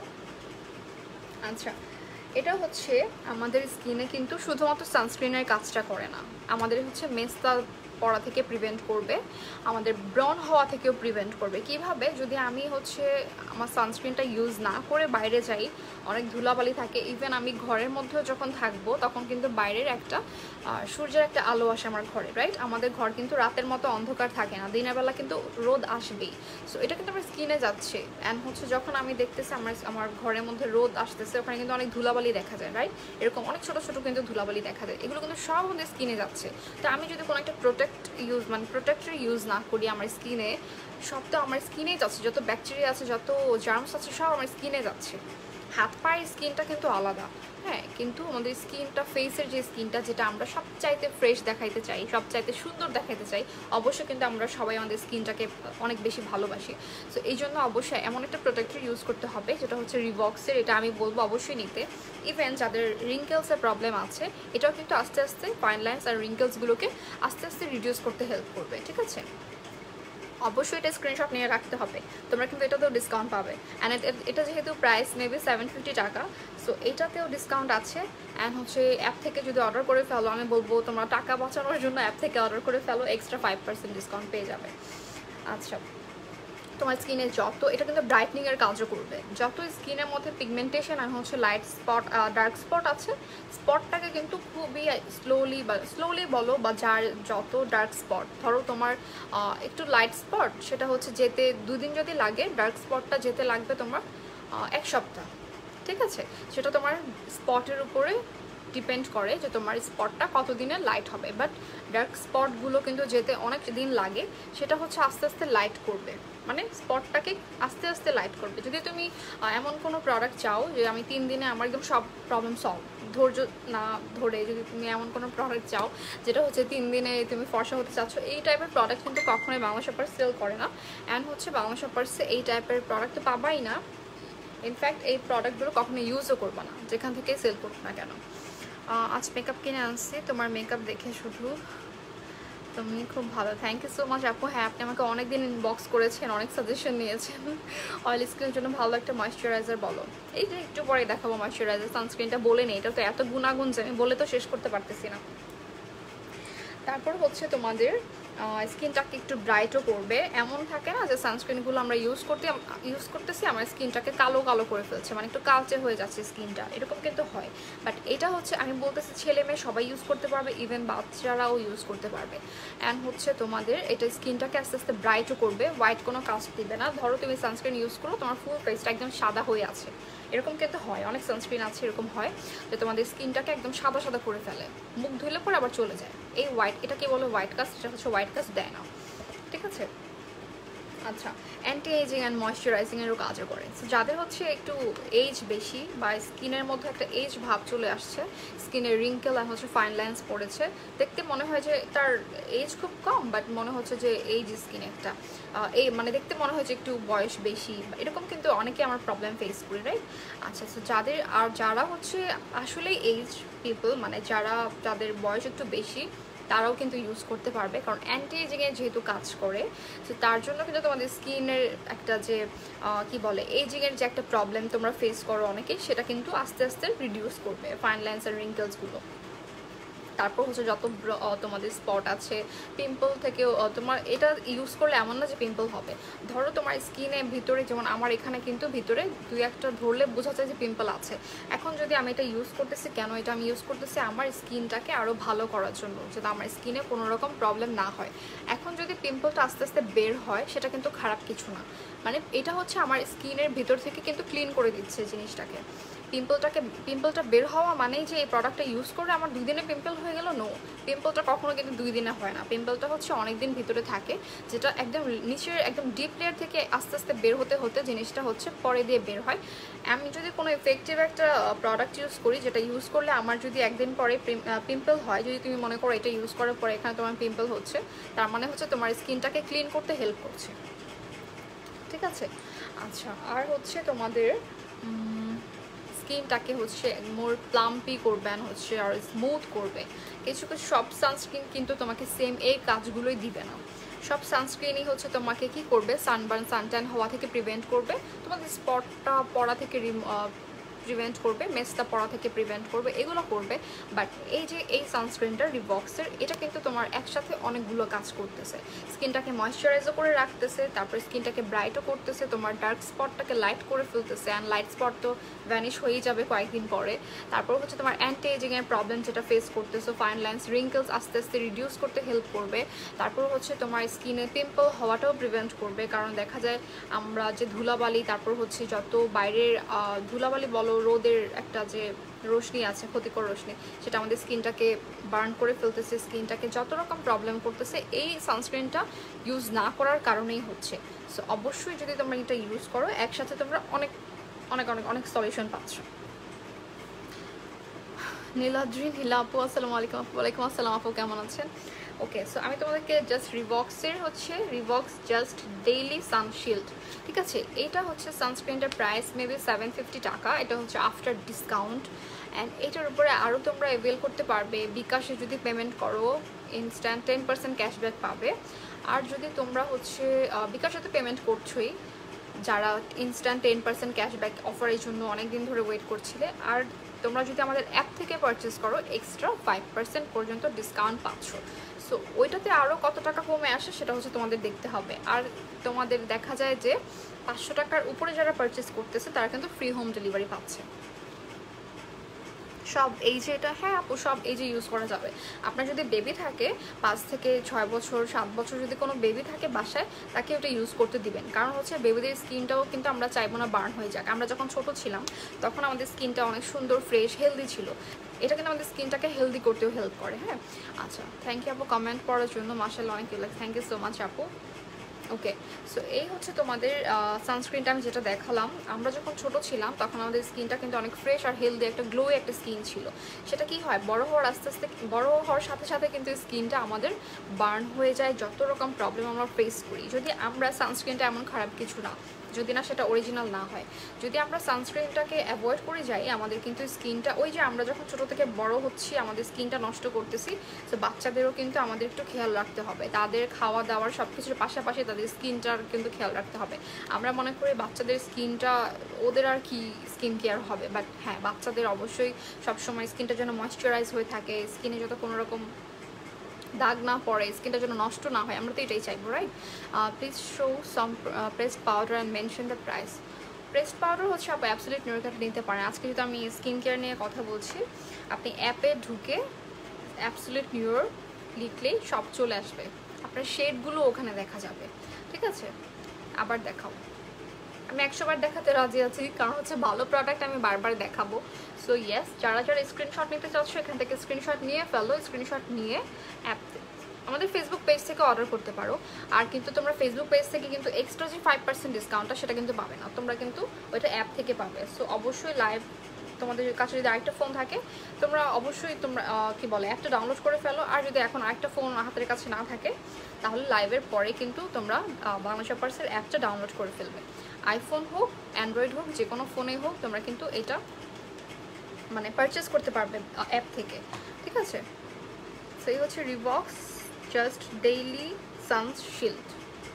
আচ্ছা, এটা হচ্ছে আমাদের স্কিনে কিন্তু শুধুমাত্র সানস্ক্রিনের কাজটা করে না, আমাদের হচ্ছে মেস্তা পড়া থেকে প্রিভেন্ট করবে, আমাদের ব্রন হওয়া থেকেও প্রিভেন্ট করবে। কিভাবে? যদি আমি হচ্ছে আমার সানস্ক্রিনটা ইউজ না করে বাইরে যাই, অনেক ধুলাবালি থাকে, ইভেন আমি ঘরের মধ্যেও যখন থাকবো তখন কিন্তু বাইরের একটা সূর্যের একটা আলো আসে আমার ঘরে, রাইট? আমাদের ঘর কিন্তু রাতের মতো অন্ধকার থাকে না, দিনের বেলা কিন্তু রোদ আসবেই। সো এটা কিন্তু আমার স্কিনে যাচ্ছে, অ্যান্ড হচ্ছে যখন আমি দেখতেছি আমার আমার ঘরের মধ্যে রোদ আসতেছে, ওখানে কিন্তু অনেক ধুলাবালি দেখা যায়, রাইট? এরকম অনেক ছোটো ছোটো কিন্তু ধুলাবালি দেখা যায়, এগুলো কিন্তু সব আমাদের স্কিনে যাচ্ছে। তো আমি যদি কোনো একটা প্রোটেক্ট ইউজ মানে প্রোটেক্টর ইউজ না করি আমার স্কিনে, সব তো আমার স্কিনেই যাচ্ছে, যত ব্যাকটেরিয়া আছে, যত জার্মস আছে, সব আমার স্কিনে যাচ্ছে। হাত পায়ের স্কিনটা কিন্তু আলাদা, হ্যাঁ, কিন্তু আমাদের স্কিনটা, ফেসের যে স্কিনটা, যেটা আমরা সবচাইতে ফ্রেশ দেখাইতে চাই, সবচাইতে সুন্দর দেখাইতে চাই, অবশ্যই কিন্তু আমরা সবাই আমাদের স্কিনটাকে অনেক বেশি ভালোবাসি। সো এই জন্য অবশ্যই এমন একটা প্রোটেক্টর ইউজ করতে হবে যেটা হচ্ছে রিভক্সের। এটা আমি বলবো অবশ্যই নিতে। ইভেন যাদের রিঙ্কেলসের প্রবলেম আছে, এটাও কিন্তু আস্তে আস্তে ফাইন লাইন্স আর রিঙ্কেলসগুলোকে আস্তে আস্তে রিডিউস করতে হেল্প করবে, ঠিক আছে? অবশ্যই এটা স্ক্রিনশট নিয়ে রাখতে হবে, তোমরা কিন্তু এটাতেও ডিসকাউন্ট পাবে। অ্যান্ড এটা যেহেতু প্রাইস মেবি সেভেন ফিফটি টাকা, সো এটাতেও ডিসকাউন্ট আছে। অ্যান্ড হচ্ছে অ্যাপ থেকে যদি অর্ডার করে ফেলো, আমি বলবো তোমরা টাকা বাঁচানোর জন্য অ্যাপ থেকে অর্ডার করে ফেলো, এক্সট্রা ফাইভ পার্সেন্ট ডিসকাউন্ট পেয়ে যাবে। আচ্ছা, তোমার স্কিনে যত, এটা কিন্তু ব্রাইটনিংয়ের কাজও করবে, যত স্কিনের মধ্যে পিগমেন্টেশন আর হচ্ছে লাইট স্পট, ডার্ক স্পট আছে, স্পটটাকে কিন্তু খুবই স্লোলি বা স্লোলি বলো বা যার যত ডার্ক স্পট, ধরো তোমার একটু লাইট স্পট, সেটা হচ্ছে যেতে দুদিন যদি লাগে, ডার্ক স্পটটা যেতে লাগবে তোমার এক সপ্তাহ, ঠিক আছে? সেটা তোমার স্পটের উপরে ডিপেন্ড করে যে তোমার স্পটটা কতদিনে লাইট হবে। বাট ডার্ক স্পটগুলো কিন্তু যেতে অনেক দিন লাগে, সেটা হচ্ছে আস্তে আস্তে লাইট করবে, মানে স্পটটাকে আস্তে আস্তে লাইট করবে। যদি তুমি এমন কোনো প্রোডাক্ট চাও যে আমি তিন দিনে আমার একদম সব প্রবলেম সলভ, ধৈর্য না ধরে যদি তুমি এমন কোনো প্রোডাক্ট চাও যেটা হচ্ছে তিন দিনে তুমি ফর্সা হতে চাচ্ছ, এই টাইপের প্রোডাক্ট কিন্তু কখনোই বাংলা শপার সেল করে না। অ্যান্ড হচ্ছে বাংলা শপার্সে এই টাইপের প্রোডাক্ট তো পাবাই না, ইনফ্যাক্ট এই প্রোডাক্টগুলো কখনো ইউজও করবে না, যেখান থেকে সেল করবে না কেন। আজ মেকআপ কিনে আনছি, তোমার মেকআপ দেখে শুধু তুমি খুব ভালো, থ্যাংক ইউ সো মাচ আপু। হ্যাঁ, আপনি আমাকে অনেকদিন ইনবক্স করেছেন, অনেক সাজেশন নিয়েছেন। অয়েল স্কিনের জন্য ভালো একটা ময়শ্চারাইজার বলো। এই যে একটু পরে দেখাবো ময়শ্চারাইজার, সানস্ক্রিনটা বলে নেই, এটা তো এত গুণাগুণ যে আমি বলে তো শেষ করতে পারতেছি না। তারপর হচ্ছে তোমাদের স্কিনটাকে একটু ব্রাইটও করবে। এমন থাকে না যে সানস্ক্রিনগুলো আমরা ইউজ করতে ইউজ করতেছি আমার স্কিনটাকে কালো কালো করে ফেলছে, মানে একটু কালচে হয়ে যাচ্ছে স্কিনটা, এরকম কিন্তু হয়। বাট এটা হচ্ছে আমি বলতেছি ছেলে মেয়ে সবাই ইউজ করতে পারবে, ইভেন বাচ্চারাও ইউজ করতে পারবে। অ্যান্ড হচ্ছে তোমাদের এটা স্কিনটাকে আস্তে আস্তে ব্রাইটও করবে, হোয়াইট কোনো কাজ দিবে না। ধরো তুমি সানস্ক্রিন ইউজ করো, তোমার ফুল ফেসটা একদম সাদা হয়ে আছে, এরকম কিন্তু হয়, অনেক সানস্ক্রিন আছে এরকম হয় যে তোমাদের স্কিনটাকে একদম সাদা সাদা করে ফেলে, মুখ ধুলে পরে আবার চলে যায়। এই হোয়াইট, এটা কি বলে হোয়াইট কাস্ট, এটা হচ্ছে হোয়াইট কাস্ট দেয় না, ঠিক আছে? আচ্ছা, অ্যান্টি এজিং অ্যান্ড ময়শ্চারাইজিংয়েরও কাজও করে। সো যাদের হচ্ছে একটু এজ বেশি বা স্কিনের মধ্যে একটা এজ ভাব চলে আসছে, স্কিনের রিঙ্কেল আর হচ্ছে ফাইন লাইন্স পড়েছে, দেখতে মনে হয় যে তার এজ খুব কম, বাট মনে হচ্ছে যে এইজ স্কিন একটা এই মানে দেখতে মনে হয় যে একটু বয়স বেশি, এরকম কিন্তু অনেকে আমার প্রবলেম ফেস করি, রাইট? আচ্ছা, সো যাদের আর যারা হচ্ছে আসলে এজ পিপল, মানে যারা যাদের বয়স একটু বেশি, তারাও কিন্তু ইউজ করতে পারবে, কারণ অ্যান্টি এজিংয়ে যেহেতু কাজ করে, তো তার জন্য কিন্তু তোমাদের স্কিনের একটা যে কি বলে এজিংয়ের যে একটা প্রবলেম তোমরা ফেস করো অনেকেই, সেটা কিন্তু আস্তে আস্তে রিডিউস করবে ফাইন লাইন্স আর রিঙ্কেলসগুলো। তারপর হচ্ছে যত তোমাদের স্পট আছে, পিম্পল থেকেও তোমার এটা ইউজ করলে এমন না যে পিম্পল হবে। ধরো তোমার স্কিনে ভিতরে, যেমন আমার এখানে কিন্তু ভিতরে দুই একটা ধরলে বোঝা যায় যে পিম্পল আছে। এখন যদি আমি এটা ইউজ করতেছি, কেন এটা আমি ইউজ করতেছি? আমার স্কিনটাকে আরও ভালো করার জন্য, যাতে আমার স্কিনে কোনো রকম প্রবলেম না হয়। এখন যদি পিম্পলটা আস্তে আস্তে বের হয়, সেটা কিন্তু খারাপ কিছু না, মানে এটা হচ্ছে আমার স্কিনের ভিতর থেকে কিন্তু ক্লিন করে দিচ্ছে জিনিসটাকে। পিম্পলটাকে পিম্পলটা বের হওয়া মানেই যে এই প্রোডাক্টটা ইউজ করে আমার দুই দিনে পিম্পল হয়ে গেল, নো। পিম্পলটা কখনো কিন্তু দুই দিনে হয় না, পিম্পলটা হচ্ছে অনেক দিন ভিতরে থাকে, যেটা একদম নিচের একদম ডিপ লেয়ার থেকে আস্তে আস্তে বের হতে হতে জিনিসটা হচ্ছে পরে দিয়ে বের হয়। আমি যদি কোনো এফেক্টিভ একটা প্রোডাক্ট ইউজ করি, যেটা ইউজ করলে আমার যদি একদিন পরে পিম্পল হয়, যদি তুমি মনে করো এটা ইউজ করার পরে এখানে তোমার পিম্পল হচ্ছে, তার মানে হচ্ছে তোমার স্কিনটাকে ক্লিন করতে হেল্প করছে, ঠিক আছে। আচ্ছা, আর হচ্ছে তোমাদের স্কিনটাকে হচ্ছে মোর প্লাম্পি করবে and হচ্ছে আর স্মুথ করবে। কিছু কিছু সব সানস্ক্রিন কিন্তু তোমাকে সেম এই কাজগুলোই দিবে না। সব সানস্ক্রিনই হচ্ছে তোমাকে কি করবে, সানবার্ন সানট্যান হওয়া থেকে প্রিভেন্ট করবে, তোমাদের স্পটটা পড়া থেকে প্রিভেন্ট করবে, মেসটা পড়া থেকে প্রিভেন্ট করবে, এগুলো করবে। বাট এই যে এই সানস্ক্রিনটা রিবক্সের, এটা কিন্তু তোমার একসাথে অনেকগুলো কাজ করতেছে। স্কিনটাকে ময়শ্চারাইজও করে রাখতেছে, তারপর স্কিনটাকে ব্রাইটও করতেছে, তোমার ডার্ক স্পটটাকে লাইট করে ফেলতেছে, অ্যান্ড লাইট স্পট তো ভ্যানিশ হয়েই যাবে কয়েকদিন পরে। তারপর হচ্ছে তোমার অ্যান্টি এজিংয়ের প্রবলেম যেটা ফেস করতেছো, ফাইন লাইন্স রিঙ্কেলস আস্তে আস্তে রিডিউস করতে হেল্প করবে। তারপর হচ্ছে তোমার স্কিনে পিম্পল হওয়াটাও প্রিভেন্ট করবে, কারণ দেখা যায় আমরা যে ধুলাবালি, তারপর হচ্ছে যত বাইরের ধুলাবালি বলো, রোদের একটা যে রোশনি আছে, ক্ষতিকর রোশনি, সেটা আমাদের স্কিনটাকে বার্ন করে ফেলতেছে, স্কিনটাকে যত রকম প্রবলেম করতেছে, এই সানস্ক্রিনটা ইউজ না করার কারণেই হচ্ছে। সো অবশ্যই যদি তোমরা এটা ইউজ করো, একসাথে তোমরা অনেক অনেক অনেক অনেক সলিউশন পাচ্ছ। নীলাদ্রি নীলা আপু, আসসালামু আলাইকুম আপু। ওয়ালাইকুম আসসালাম আপু, কেমন আছেন? ওকে, সো আমি তোমাদেরকে জাস্ট রিবক্সের হচ্ছে রিবক্স জাস্ট ডেইলি সানশিল্ড, ঠিক আছে, এইটা হচ্ছে সানস্ক্রিনটার প্রাইস মেবি সেভেন ফিফটি টাকা। এটা হচ্ছে আফটার ডিসকাউন্ট, অ্যান্ড এটার উপরে আরও তোমরা অ্যাভেল করতে পারবে। বিকাশে যদি পেমেন্ট করো ইনস্ট্যান্ট টেন পার্সেন্ট ক্যাশব্যাক পাবে। আর যদি তোমরা হচ্ছে বিকাশে তো পেমেন্ট করছোই, যারা ইনস্ট্যান্ট টেন পার্সেন্ট ক্যাশব্যাক অফারের জন্য অনেক দিন ধরে ওয়েট করছিলে, আর তোমরা যদি আমাদের অ্যাপ থেকে পারচেস করো এক্সট্রা ফাইভ পার্সেন্ট পর্যন্ত ডিসকাউন্ট পাচ্ছ। সো ওইটাতে আরও কত টাকা কমে আসে সেটা হচ্ছে তোমাদের দেখতে হবে। আর তোমাদের দেখা যায় যে পাঁচশো টাকার উপরে যারা পারচেস করতেছে তারা কিন্তু ফ্রি হোম ডেলিভারি পাচ্ছে। সব এই যে এটা, হ্যাঁ আপু, সব এই যে ইউজ করা যাবে। আপনার যদি বেবি থাকে পাঁচ থেকে ছয় বছর সাত বছর যদি কোনো বেবি থাকে বাসায়, তাকে ওটা ইউজ করতে দিবেন। কারণ হচ্ছে বেবিদের স্কিনটাও কিন্তু আমরা চাইবো না বার্ন হয়ে যাক। আমরা যখন ছোট ছিলাম তখন আমাদের স্কিনটা অনেক সুন্দর, ফ্রেশ, হেলদি ছিল। এটা কিন্তু আমাদের স্কিনটাকে হেলদি করতেও হেল্প করে। হ্যাঁ, আচ্ছা, থ্যাংক ইউ আপু কমেন্ট করার জন্য, মাশাআল্লাহ অনেক you like, thank you so much আপু। ওকে, সো এই হচ্ছে তোমাদের সানস্ক্রিনটা আমি যেটা দেখালাম। আমরা যখন ছোট ছিলাম তখন আমাদের স্কিনটা কিন্তু অনেক ফ্রেশ আর হেলদি, একটা গ্লো একটা স্কিন ছিল। সেটা কি হয়, বড় হওয়ার আস্তে আস্তে বড় হওয়ার সাথে সাথে কিন্তু স্কিনটা আমাদের বার্ন হয়ে যায়, যত রকম প্রবলেম আমরা ফেস করি। যদি আমরা সানস্ক্রিনটা এমন খারাপ কিছু না, যদি না সেটা অরিজিনাল না হয়, যদি আমরা সানস্ক্রিনটাকে অ্যাভয়েড করে যাই, আমাদের কিন্তু স্কিনটা ওই যে আমরা যখন ছোটো থেকে বড় হচ্ছি আমাদের স্কিনটা নষ্ট করতেছি। তো বাচ্চাদেরও কিন্তু আমাদের একটু খেয়াল রাখতে হবে, তাদের খাওয়া দাওয়ার সব কিছুর পাশাপাশি তাদের স্কিনটার কিন্তু খেয়াল রাখতে হবে। আমরা মনে করি বাচ্চাদের স্কিনটা ওদের আর কি স্কিন কেয়ার হবে, বাট হ্যাঁ, বাচ্চাদের অবশ্যই সবসময় স্কিনটা যেন ময়েশ্চারাইজ হয়ে থাকে, স্কিনে যত কোনো রকম দাগ না পড়ে, স্কিনটা যেন নষ্ট না হয়, আমরা তো এটাই চাইবো, right? Please show some pressed powder and mention the price. Pressed powder হচ্ছে আপনি অ্যাবসলিউট নিউর কার্ডে নিতে পারেন। আজকে যেহেতু আমি স্কিন কেয়ার নিয়ে কথা বলছি, আপনি অ্যাপে ঢুকে অ্যাবসলিউট নিউর লিখলেই সব চলে আসবে, আপনার শেডগুলো ওখানে দেখা যাবে, ঠিক আছে? আবার দেখাও, আমি একশো বার দেখাতে রাজি আছি, কারণ হচ্ছে ভালো প্রোডাক্ট আমি বারবার দেখাবো। সো ইয়েস, যারা যারা স্ক্রিনশট নিতে চাচ্ছ এখান থেকে স্ক্রিনশট নিয়ে ফেলো, স্ক্রিনশট নিয়ে অ্যাপ আমাদের ফেসবুক পেজ থেকে অর্ডার করতে পারো। আর কিন্তু তোমরা ফেসবুক পেজ থেকে কিন্তু এক্সট্রা যে ফাইভ পার্সেন্ট ডিসকাউন্টটা সেটা কিন্তু পাবে না, তোমরা কিন্তু ওইটা অ্যাপ থেকে পাবে। সো অবশ্যই লাইভ, তোমাদের কাছে যদি আরেকটা ফোন থাকে তোমরা অবশ্যই তোমরা কি বলে অ্যাপটা ডাউনলোড করে ফেলো। আর যদি এখন আরেকটা ফোন হাতের কাছে না থাকে তাহলে লাইভের পরে কিন্তু তোমরা বাংলা শপার্সের অ্যাপটা ডাউনলোড করে ফেলবে। আইফোন হোক, অ্যান্ড্রয়েড হোক, যে কোনো ফোনেই হোক, তোমরা কিন্তু এটা মানে পারচেস করতে পারবে অ্যাপ থেকে, ঠিক আছে? সেই হচ্ছে রিবক্স জাস্ট ডেইলি সানশিল্ড।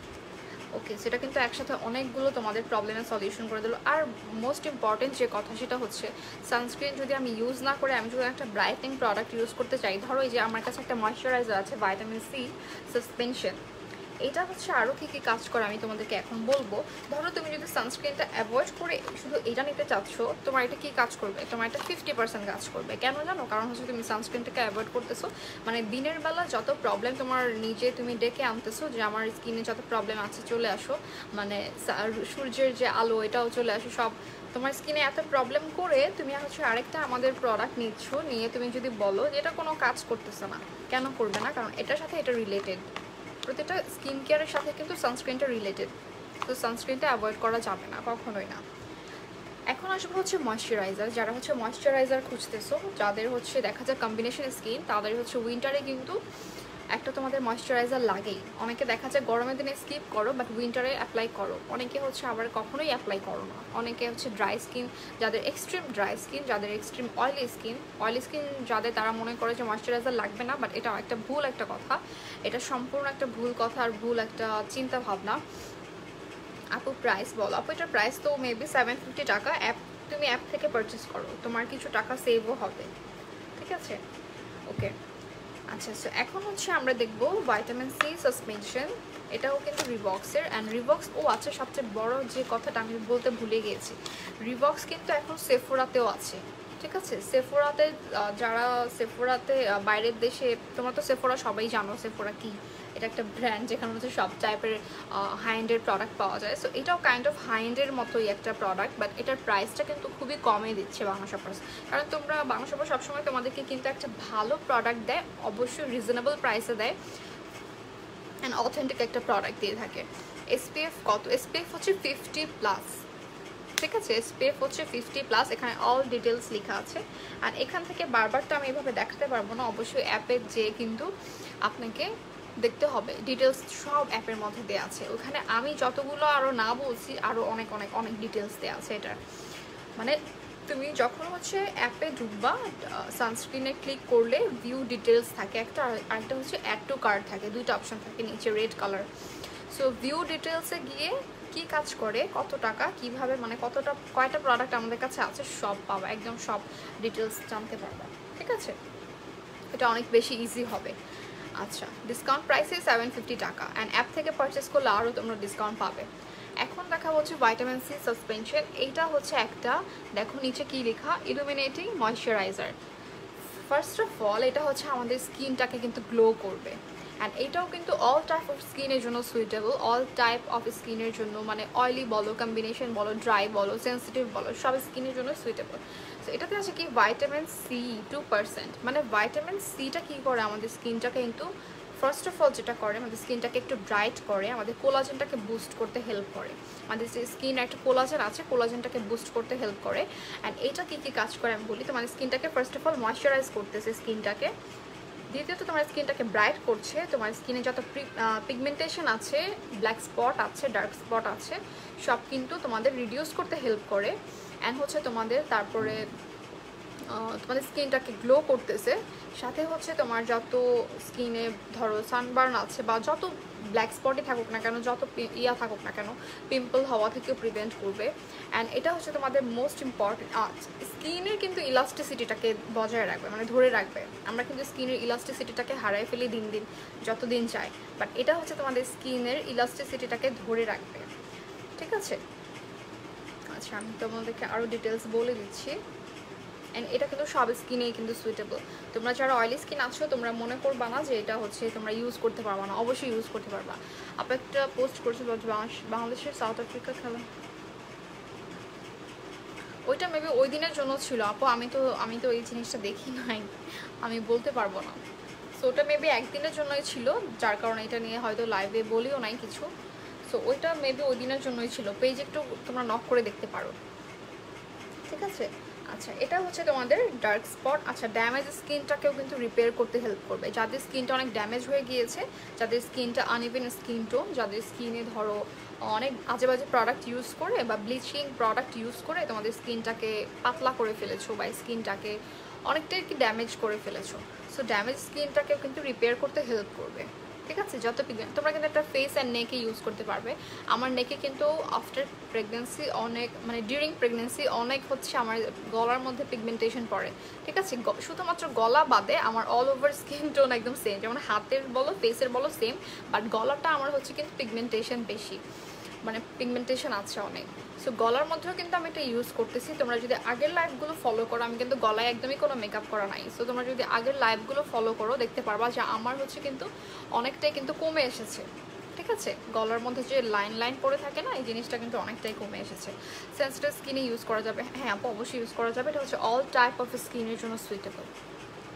ওকে, সেটা কিন্তু একসাথে অনেকগুলো তোমাদের প্রবলেমের সলিউশন করে দিল। আর মোস্ট ইম্পর্টেন্ট যে কথা সেটা হচ্ছে সানস্ক্রিন যদি আমি ইউজ না করে আমি যদি একটা ব্রাইটনিং প্রোডাক্ট ইউজ করতে চাই, ধরো এই যে আমার কাছে একটা ময়শ্চারাইজার আছে ভাইটামিন সি সাসপেনশন, এটা হচ্ছে আরও কী কী কাজ করে আমি তোমাদেরকে এখন বলবো। ধরো তুমি যদি সানস্ক্রিনটা অ্যাভয়েড করে শুধু এটা নিতে চাচ্ছ, তোমার এটা কী কাজ করবে? তোমার এটা ফিফটি পার্সেন্ট কাজ করবে। কেন জানো? কারণ হচ্ছে তুমি সানস্ক্রিনটাকে অ্যাভয়েড করতেছো, মানে দিনের বেলা যত প্রবলেম তোমার নিজে তুমি ডেকে আনতেছো যে আমার স্কিনে যত প্রবলেম আছে চলে আসো, মানে সূর্যের যে আলো এটাও চলে আসো, সব তোমার স্কিনে এত প্রবলেম করে তুমি হচ্ছে আরেকটা আমাদের প্রোডাক্ট নিচ্ছ, নিয়ে তুমি যদি বলো যে এটা কোনো কাজ করতেছে না, কেন করবে না? কারণ এটার সাথে এটা রিলেটেড, প্রতিটা স্কিন কেয়ারের সাথে কিন্তু সানস্ক্রিনটা রিলেটেড। তো সানস্ক্রিনটা অ্যাভয়েড করা যাবে না, কখনোই না। এখন আসবো হচ্ছে ময়শ্চারাইজার। যারা হচ্ছে ময়শ্চারাইজার খুঁজতেছো, যাদের হচ্ছে দেখা যায় কম্বিনেশন স্কিন, তাদের হচ্ছে উইন্টারে কিন্তু একটা তোমাদের ময়শ্চারাইজার লাগেই। অনেকে দেখা যায় গরমের দিনে স্কিপ করো বাট উইন্টারে অ্যাপ্লাই করো, অনেকে হচ্ছে আবার কখনোই অ্যাপ্লাই করো না। অনেকে হচ্ছে ড্রাই স্কিন, যাদের এক্সট্রিম ড্রাই স্কিন, যাদের extreme oily skin, oily skin যাদের, তারা মনে করে যে ময়শ্চারাইজার লাগবে না, বাট এটা একটা ভুল একটা কথা, এটা সম্পূর্ণ একটা ভুল কথা আর ভুল একটা চিন্তা ভাবনা। আপু প্রাইস বলো। আপু এটার প্রাইস তো মেবি সেভেন ফিফটি টাকা। অ্যাপ, তুমি অ্যাপ থেকে পারচেস করো, তোমার কিছু টাকা সেভও হবে, ঠিক আছে? ওকে, আচ্ছা। সো এখন হচ্ছে আমরা দেখবো ভাইটামিন সি সাসপেনশন, এটাও কিন্তু রিবক্সের। অ্যান্ড রিবক্স, ও আচ্ছা, সবচেয়ে বড় যে কথাটা আমি বলতে ভুলে গিয়েছি, রিবক্স কিন্তু এখন সেফোরাতেও আছে, ঠিক আছে? সেফোরাতে যারা সেফোরাতে বাইরের দেশে, তোমরা তো সেফোরা সবাই জানো সেফোরা কি, এটা একটা ব্র্যান্ড যেখানে হচ্ছে সব টাইপের হাই এন্ডের প্রোডাক্ট পাওয়া যায়। সো এটাও কাইন্ড অফ হাই এন্ডের মতোই একটা প্রোডাক্ট, বাট এটার প্রাইসটা কিন্তু খুবই কমে দিচ্ছে বাংলা শপার্স। কারণ তোমরা বাংলা শপার সবসময় তোমাদেরকে কিন্তু একটা ভালো প্রোডাক্ট দেয়, অবশ্যই রিজনেবল প্রাইসে দেয়, অ্যান্ড অথেন্টিক একটা প্রোডাক্ট দিয়ে থাকে। এসপিএফ কত? এসপিএফ হচ্ছে ফিফটি প্লাস, ঠিক আছে? এসপিএফ হচ্ছে ফিফটি প্লাস, এখানে অল ডিটেলস লেখা আছে। আর এখান থেকে বারবার তো আমি এভাবে দেখাতে পারবো না, অবশ্যই অ্যাপে যে কিন্তু আপনাকে দেখতে হবে, ডিটেলস সব অ্যাপের মধ্যে দেওয়া আছে। ওখানে আমি যতগুলো আরও না বলছি, আরও অনেক অনেক অনেক ডিটেলস দেওয়া আছে। এটা মানে তুমি যখন হচ্ছে অ্যাপে ঢুকবা, সানস্ক্রিনে ক্লিক করলে ভিউ ডিটেলস থাকে একটা, আরেকটা হচ্ছে অ্যাড টু কার্ট থাকে, দুইটা অপশন থাকে নিচে রেড কালার। সো ভিউ ডিটেলসে গিয়ে কি কাজ করে, কত টাকা, কিভাবে, মানে কতটা, কয়টা প্রোডাক্ট আমাদের কাছে আছে সব পাবা, একদম সব ডিটেলস জানতে পারবা, ঠিক আছে? এটা অনেক বেশি ইজি হবে। আচ্ছা, ডিসকাউন্ট প্রাইসে সেভেন ফিফটি টাকা, অ্যান্ড অ্যাপ থেকে পারচেস করলে আরও তোমরা ডিসকাউন্ট পাবে। এখন দেখা হচ্ছে ভাইটামিন সি সাসপেনশন, এইটা হচ্ছে একটা, দেখো নিচে কি লেখা, illuminating moisturiser. First of all এটা হচ্ছে আমাদের স্কিনটাকে কিন্তু গ্লো করবে, অ্যান্ড এইটাও কিন্তু অল টাইপ অফ স্কিনের জন্য সুইটেবল, অল টাইপ অফ স্কিনের জন্য, মানে অয়েলি বলো, কম্বিনেশন বলো, ড্রাই বলো, সেন্সিটিভ বলো, সব স্কিনের জন্য সুইটেবল। সো এটাতে আছে কি ভাইটামিন সি টু পার্সেন্ট, মানে ভাইটামিন সিটা কী করে আমাদের স্কিনটাকে কিন্তু, ফার্স্ট অফ অল যেটা করে আমাদের স্কিনটাকে একটু ব্রাইট করে, আমাদের কোলাজেনটাকে বুস্ট করতে হেল্প করে। আমাদের যে স্কিন একটা কোলাজেন আছে, কোলাজেনটাকে বুস্ট করতে হেল্প করে। অ্যান্ড এইটা কী কী কাজ করে আমি বলি, তোমাদের স্কিনটাকে ফার্স্ট অফ অল ময়শ্চারাইজ করতেছে স্কিনটাকে, দ্বিতীয়ত তোমার স্কিনটাকে ব্রাইট করছে, তোমার স্কিনে যত পিগমেন্টেশন আছে, ব্ল্যাক স্পট আছে, ডার্ক স্পট আছে, সব কিন্তু তোমাদের রিডিউস করতে হেল্প করে। অ্যান্ড হচ্ছে তোমাদের তারপরে তোমাদের স্কিনটাকে গ্লো করতেছে, সাথে হচ্ছে তোমার যত স্কিনে ধরো সানবার্ন আছে বা যত ব্ল্যাক স্পটই থাকুক না কেন, যত ইয়া থাকুক না কেন, পিম্পল হওয়া থেকেও প্রিভেন্ট করবে। অ্যান্ড এটা হচ্ছে তোমাদের মোস্ট ইম্পর্টেন্ট, স্কিনের কিন্তু ইলাস্টিসিটিটাকে বজায় রাখবে, মানে ধরে রাখবে। আমরা কিন্তু স্কিনের ইলাস্টিসিটিটাকে হারাই ফেলি দিন দিন, যত দিন যায়, বাট এটা হচ্ছে তোমাদের স্কিনের ইলাস্টিসিটিটাকে ধরে রাখবে, ঠিক আছে? আচ্ছা, আমি তোমাদেরকে আরও ডিটেলস বলে দিচ্ছি। অ্যান্ড এটা কিন্তু সব স্কিনেই কিন্তু সুইটেবল। তোমরা যারা অয়েলি স্কিন আছো, তোমরা মনে করবা না যে এটা হচ্ছে তোমরা ইউজ করতে পারবা না, অবশ্যই ইউজ করতে পারবা। আপনি একটা পোস্ট করছিল বাংলাদেশের সাউথ আফ্রিকা খেলা, ওইটা মেবি ওই দিনের জন্য ছিল আপু, আমি তো আমি তো এই জিনিসটা দেখি নাই, আমি বলতে পারবো না। সো ওটা মেবি একদিনের জন্যই ছিল, যার কারণে এটা নিয়ে হয়তো লাইভে বলিও নাই কিছু। সো ওইটা মেবি ওই দিনের জন্যই ছিল, পেজ একটু তোমরা নক করে দেখতে পারো, ঠিক আছে? আচ্ছা, এটা হচ্ছে তোমাদের ডার্ক স্পট। আচ্ছা, ড্যামেজ স্কিনটাকেও কিন্তু রিপেয়ার করতে হেল্প করবে, যাদের স্কিনটা অনেক ড্যামেজ হয়ে গিয়েছে, যাদের স্কিনটা আনইভেন স্কিন টোন, যাদের স্কিনে ধরো অনেক আজে বাজে প্রোডাক্ট ইউজ করে বা ব্লিচিং প্রোডাক্ট ইউজ করে তোমাদের স্কিনটাকে পাতলা করে ফেলেছো বা স্কিনটাকে অনেকটাই কি ড্যামেজ করে ফেলেছো। সো ড্যামেজ স্কিনটাকেও কিন্তু রিপেয়ার করতে হেল্প করবে, ঠিক আছে? যত পিগমেন্ট তোমরা কিন্তু একটা ফেস অ্যান্ড নেকে ইউজ করতে পারবে। আমার নেকে কিন্তু আফটার প্রেগনেন্সি অনেক, মানে ডিউরিং প্রেগনেন্সি অনেক হচ্ছে আমার গলার মধ্যে পিগমেন্টেশন পড়ে, ঠিক আছে? শুধুমাত্র গলা বাদে আমার অল ওভার স্কিন টোন একদম সেম, যেমন হাতের বলো ফেসের বলো সেম, বাট গলাটা আমার হচ্ছে কিন্তু পিগমেন্টেশন বেশি, মানে পিগমেন্টেশন আছে অনেক। সো গলার মধ্যেও কিন্তু আমি এটা ইউজ করতেছি। তোমরা যদি আগের লাইভগুলো ফলো করো, আমি কিন্তু গলায় একদমই কোনো মেকআপ করা নাই। সো তোমরা যদি আগের লাইভগুলো ফলো করো, দেখতে পারবা যে আমার হচ্ছে কিন্তু অনেকটাই কিন্তু কমে এসেছে, ঠিক আছে? গলার মধ্যে যে লাইন লাইন পড়ে থাকে না, এই জিনিসটা কিন্তু অনেকটাই কমে এসেছে। সেন্সিটিভ স্কিনে ইউজ করা যাবে, হ্যাঁ আপু অবশ্যই ইউজ করা যাবে। এটা হচ্ছে অল টাইপ অফ স্কিনের জন্য সুইটেবল।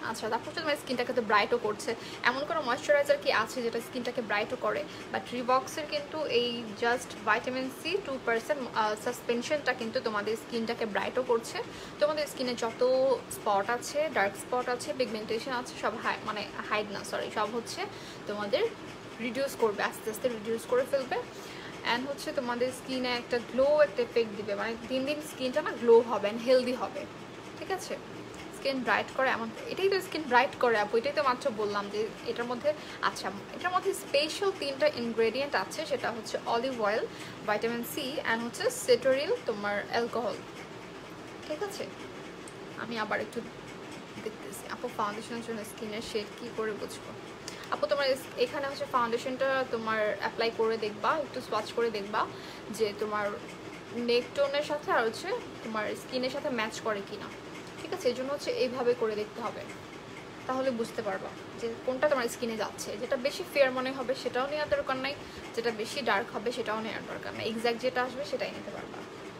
আচ্ছা, তারপর হচ্ছে তোমার স্কিনটাকে তো ব্রাইটও করছে। এমন কোনো ময়শ্চারাইজার কি আছে যেটা স্কিনটাকে ব্রাইটও করে? বাট রিবক্সের কিন্তু এই just vitamin C two percent সাসপেনশনটা কিন্তু তোমাদের স্কিনটাকে ব্রাইটও করছে। তোমাদের স্কিনে যত স্পট আছে, ডার্ক স্পট আছে, পিগমেন্টেশন আছে, সব হাই মানে হাইড না সরি সব হচ্ছে তোমাদের রিডিউস করবে, আস্তে আস্তে রিডিউস করে ফেলবে। অ্যান্ড হচ্ছে তোমাদের স্কিনে একটা গ্লো একটা এফেক্ট দিবে, মানে দিন দিন স্কিনটা না গ্লো হবে অ্যান্ড হেলদি হবে। ঠিক আছে, স্কিন ব্রাইট করে এমন, এটাই তো স্কিন ব্রাইট করে আপু, এটাই তো মাত্র বললাম যে এটার মধ্যে। আচ্ছা, এটার মধ্যে স্পেশাল তিনটা ইনগ্রেডিয়েন্ট আছে, সেটা হচ্ছে olive oil, vitamin C and হচ্ছে সেটোরিল তোমার অ্যালকোহল। ঠিক আছে, আমি আবার একটু দেখতেছি আপু ফাউন্ডেশনের জন্য স্কিনের শেড কী করে বুঝবো। আপু তোমার এখানে হচ্ছে ফাউন্ডেশনটা তোমার অ্যাপ্লাই করে দেখবা, একটু সোয়াচ করে দেখবা যে তোমার নেক টোনের সাথে আর হচ্ছে তোমার স্কিনের সাথে ম্যাচ করে কিনা। ঠিক আছে, এই জন্য হচ্ছে এইভাবে করে দেখতে হবে, তাহলে বুঝতে পারবা যে কোনটা তোমার স্কিনে যাচ্ছে। যেটা বেশি ফেয়ার মনে হবে সেটাও নেওয়ার দরকার নাই, যেটা বেশি ডার্ক হবে সেটাও নেওয়ার দরকার নাই, এক্স্যাক্ট যেটা আসবে সেটাই নিতে পারবা।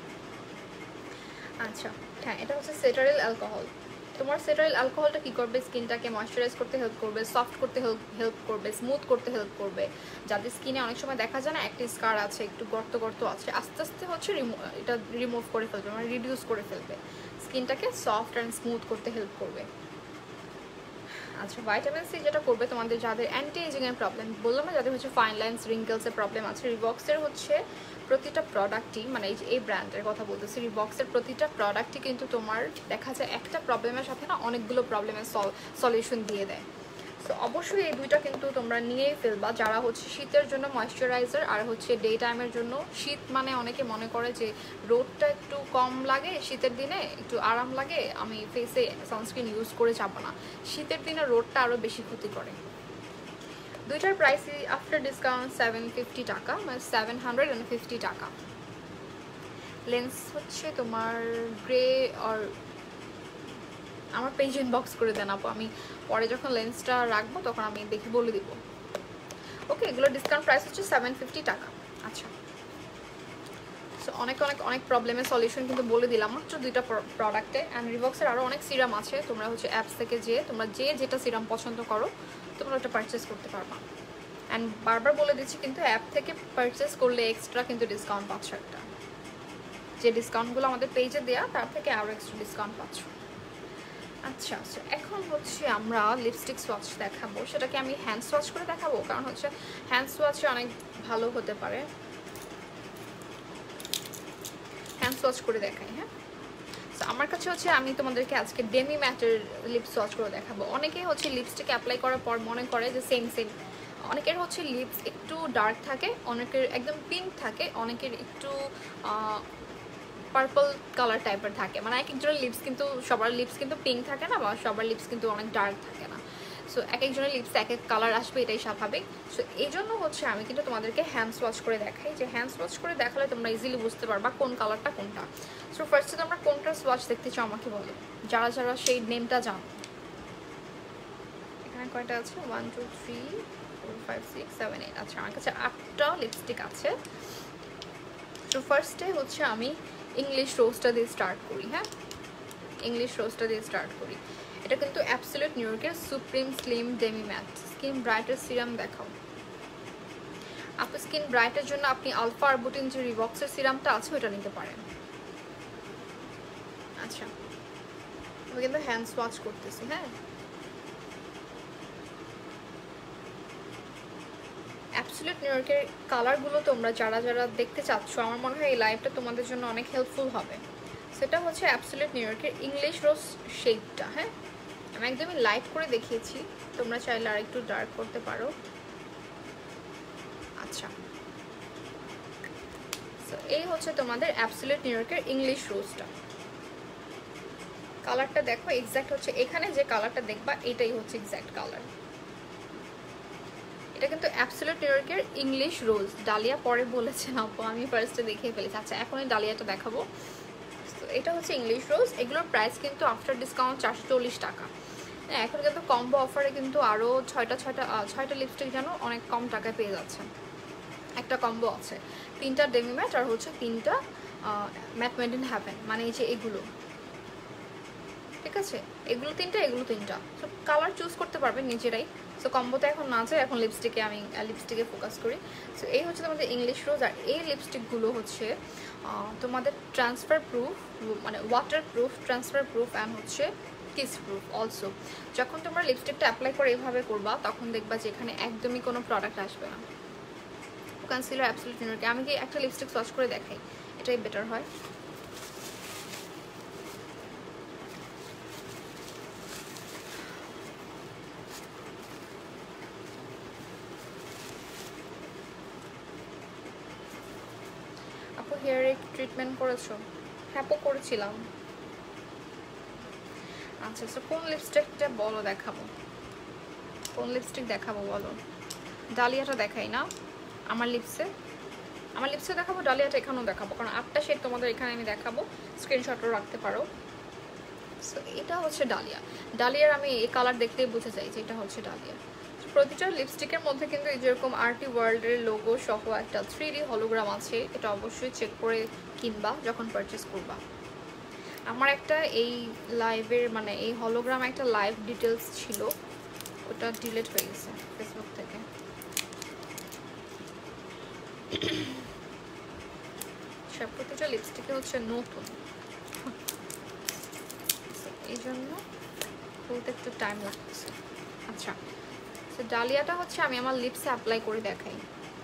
আচ্ছা হ্যাঁ, এটা হচ্ছে সেটারিল অ্যালকোহল। তোমার সেটারিল অ্যালকোহলটা কী করবে, স্কিনটাকে ময়শ্চারাইজ করতে হেল্প করবে, সফট করতে হেল্প হেল্প করবে, স্মুথ করতে হেল্প করবে। যাদের স্কিনে অনেক সময় দেখা যায় না একটা স্কার আছে, একটু গর্ত গর্ত আছে, আস্তে আস্তে হচ্ছে এটা রিমুভ করে ফেলবে, মানে রিডিউস করে ফেলবে, স্কিনটাকে সফট অ্যান্ড স্মুথ করতে হেল্প করবে। আচ্ছা, ভাইটামিন সি যেটা করবে তোমাদের যাদের অ্যান্টি এজিংয়ের প্রবলেম, বললাম না যাদের হচ্ছে ফাইন লাইন্স রিঙ্কেলসের প্রবলেম আছে, রিবক্সের হচ্ছে প্রতিটা প্রোডাক্টই, মানে এই যে এই ব্র্যান্ডের কথা বলতেছি, রিবক্সের প্রতিটা প্রোডাক্টই কিন্তু তোমার দেখা যায় একটা প্রবলেমের সাথে না অনেকগুলো প্রবলেমের সলিউশন দিয়ে দেয়। তো অবশ্যই এই দুইটা কিন্তু তোমরা নিয়েই ফেলবা, যারা হচ্ছে শীতের জন্য ময়শ্চারাইজার আর হচ্ছে ডে টাইমের জন্য। শীত মানে অনেকে মনে করে যে রোদটা একটু কম লাগে, শীতের দিনে একটু আরাম লাগে, আমি ফেসে সানস্ক্রিন ইউজ করে যাবো না, শীতের দিনে রোদটা আরও বেশি ক্ষতি করে। দুইটার প্রাইসই আফটার ডিসকাউন্ট সেভেন ফিফটি টাকা, মানে সেভেন হান্ড্রেড অ্যান্ড ফিফটি টাকা। লেন্স হচ্ছে তোমার গ্রে আর আমার পেজ ইনবক্স করে দেন আপু, আমি পরে যখন লেন্সটা রাখবো তখন আমি দেখে বলে দিব। ওকে, এগুলো ডিসকাউন্ট প্রাইস হচ্ছে সেভেন ফিফটি টাকা। আচ্ছা, সো অনেক অনেক অনেক প্রবলেমের সলিউশন কিন্তু বলে দিলাম মাত্র দুইটা প্রোডাক্টে। অ্যান্ড রিবক্সের আরও অনেক সিরাম আছে, তোমরা হচ্ছে অ্যাপস থেকে যেয়ে তোমরা যে যেটা সিরাম পছন্দ করো তোমরা ওটা পারচেস করতে পারবা। অ্যান্ড বারবার বলে দিচ্ছি কিন্তু অ্যাপ থেকে পারচেস করলে এক্সট্রা কিন্তু ডিসকাউন্ট পাচ্ছ একটা, যে ডিসকাউন্টগুলো আমাদের পেজে দেওয়া তার থেকে আরও এক্সট্রা ডিসকাউন্ট পাচ্ছ। আচ্ছা আচ্ছা, এখন হচ্ছে আমরা লিপস্টিক সোয়াচ দেখাবো, সেটাকে আমি হ্যান্ড সোয়াচ করে দেখাবো, কারণ হচ্ছে হ্যান্ড সোয়াচে অনেক ভালো হতে পারে। হ্যান্ড সোয়াচ করে দেখাই। হ্যাঁ, তো আমার কাছে হচ্ছে আমি তোমাদেরকে আজকে ডেমি ম্যাটের লিপ সোয়াচ করে দেখাবো। অনেকেই হচ্ছে লিপস্টিক অ্যাপ্লাই করার পর মনে করে যে সেম সেম, অনেকের হচ্ছে লিপস একটু ডার্ক থাকে, অনেকের একদম পিঙ্ক থাকে, অনেকের একটু পার্পল কালার টাইপের থাকে, মানে এক একজনের লিপস কিন্তু সবার লিপস কিন্তু পিঙ্ক থাকে না, বা সবার লিপস কিন্তু অনেক ডার্ক থাকে না। সো এক একজনের লিপস এক এক কালার আসবে, এটাই স্বাভাবিক। সো এই জন্য হচ্ছে আমি কিন্তু তোমাদেরকে হ্যান্ড সোয়াচ করে দেখাই, যে হ্যান্ড সোয়াচ করে দেখালে তোমরা ইজিলি বুঝতে পারবা কোন কালারটা কোনটা। সো ফার্স্টে তোমরা কোনটা সোয়াচ দেখতে চাও আমাকে বলো, যারা যারা সেই নেমটা জানো। এখানে কয়টা আছে, one two three four five six seven eight. আচ্ছা, আমার কাছে আটটা লিপস্টিক আছে। সো ফার্স্টে হচ্ছে আমি ইংলিশ রোজটা দিয়ে স্টার্ট করি। হ্যাঁ, ইংলিশ রোজটা দিয়ে স্টার্ট করি। এটা কিন্তু অ্যাবসলিউট নিউ ইয়র্কের supreme slim demi matte skin ব্রাইটের সিরাম দেখাও। আপনি স্কিন ব্রাইটের জন্য আপনি আলফা আরবুটিন যে রিবক্সের সিরামটা আছে ওটা নিতে পারেন। আচ্ছা, আমি কিন্তু হ্যান্ড ওয়াশ করতেছি। হ্যাঁ, অ্যাবসলিউট নিউ ইয়র্কের কালারগুলো তোমরা যারা যারা দেখতে চাচ্ছ, আমার মনে হয় এই লাইভটা তোমাদের জন্য অনেক হেল্পফুল হবে। সেটা হচ্ছে অ্যাবসলিউট নিউ ইয়র্কের ইংলিশ রোজ শেডটা। হ্যাঁ, আমি একদমই লাইট করে দেখিয়েছি, তোমরা চাইলে আর একটু ডার্ক করতে পারো। আচ্ছা, সো এই হচ্ছে তোমাদের অ্যাবসলিউট নিউ ইয়র্কের ইংলিশ রোজটা। কালারটা দেখো এক্স্যাক্ট হচ্ছে, এখানে যে কালারটা দেখবা এটাই হচ্ছে এক্স্যাক্ট কালার। এটা কিন্তু অ্যাবসলিউট নিউ ইয়র্কের ইংলিশ রোজ। ডালিয়া পরে বলেছেন আপু, আমি ফার্স্টে দেখিয়ে ফেলেছি। আচ্ছা, এখন এই ডালিয়াটা দেখাবো। তো এটা হচ্ছে ইংলিশ রোজ। এগুলোর প্রাইস কিন্তু আফটার ডিসকাউন্ট চারশো চল্লিশ টাকা। হ্যাঁ, এখন কিন্তু কম্বো অফারে কিন্তু আরও ছয়টা ছয়টা ছয়টা লিপস্টিক যেন অনেক কম টাকায় পেয়ে যাচ্ছেন। একটা কম্বো আছে, তিনটা ডেমি ম্যাট আর হচ্ছে তিনটা ম্যাট মেড ইন হ্যাভেন, মানে এই যে এগুলো। ঠিক আছে, এগুলো তিনটা, এগুলো তিনটা। সো কালার চুজ করতে পারবেন নিজেরাই। সো কম্বোতে এখন না যায়, এখন লিপস্টিকে আমি লিপস্টিকে ফোকাস করি। সো এই হচ্ছে তোমাদের ইংলিশ রোজ। আর এই লিপস্টিকগুলো হচ্ছে তোমাদের ট্রান্সফার প্রুফ, মানে waterproof, transfer proof and হচ্ছে কিস প্রুফ অলসো। যখন তোমরা লিপস্টিকটা অ্যাপ্লাই করে এভাবে করবা তখন দেখবা যে এখানে একদমই কোনো প্রোডাক্ট আসবে না। কনসিলার অ্যাবসলিউট নিউকে আমি কি একটা লিপস্টিক সার্চ করে দেখাই, এটাই বেটার হয়। আপু হেয়ারে ট্রিটমেন্ট করেছো? হ্যাঁ আপু করেছিলাম। আচ্ছা আচ্ছা কোন লিপস্টিকটা বলো দেখাবো, কোন লিপস্টিক দেখাবো বলো? ডালিয়াটা দেখাই না আমার লিপসে, আমার লিপসে দেখাবো, ডালিয়াটা এখানেও দেখাবো, কারণ আটটা শেড তোমাদের এখানে আমি দেখাবো, স্ক্রিনশটও রাখতে পারো। সো এটা হচ্ছে ডালিয়া। ডালিয়ার আমি এই কালার দেখলেই বুঝে যাই যে এটা হচ্ছে ডালিয়া। প্রতিটা লিপস্টিকের মধ্যে কিন্তু এই যেরকম আরটি ওয়ার্ল্ডের লোগো সহ একটা থ্রি ডি হলোগ্রাম আছে, এটা অবশ্যই চেক করে কিনবা যখন পারচেস করবা। আমার একটা এই লাইভের মানে এই হলোগ্রাম একটা লাইভ ডিটেলস ছিল, ওটা ডিলিট হয়ে গেছে ফেসবুক থেকে। সব প্রতিটা লিপস্টিকে হচ্ছে নতুন, এই জন্য বলতে একটু টাইম লাগছে। আচ্ছা তো ডালিয়াটা হচ্ছে আমি আমার লিপসে অ্যাপ্লাই করে দেখাই।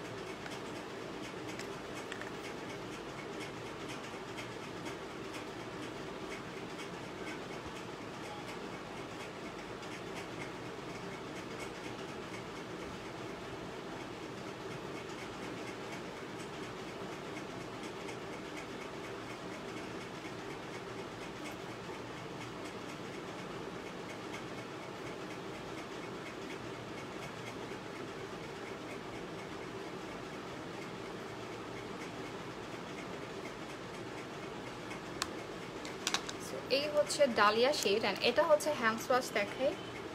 এই হচ্ছে ডালিয়া শেড এন্ড এটা হচ্ছে হ্যান্ড ওয়াশ দেখাই।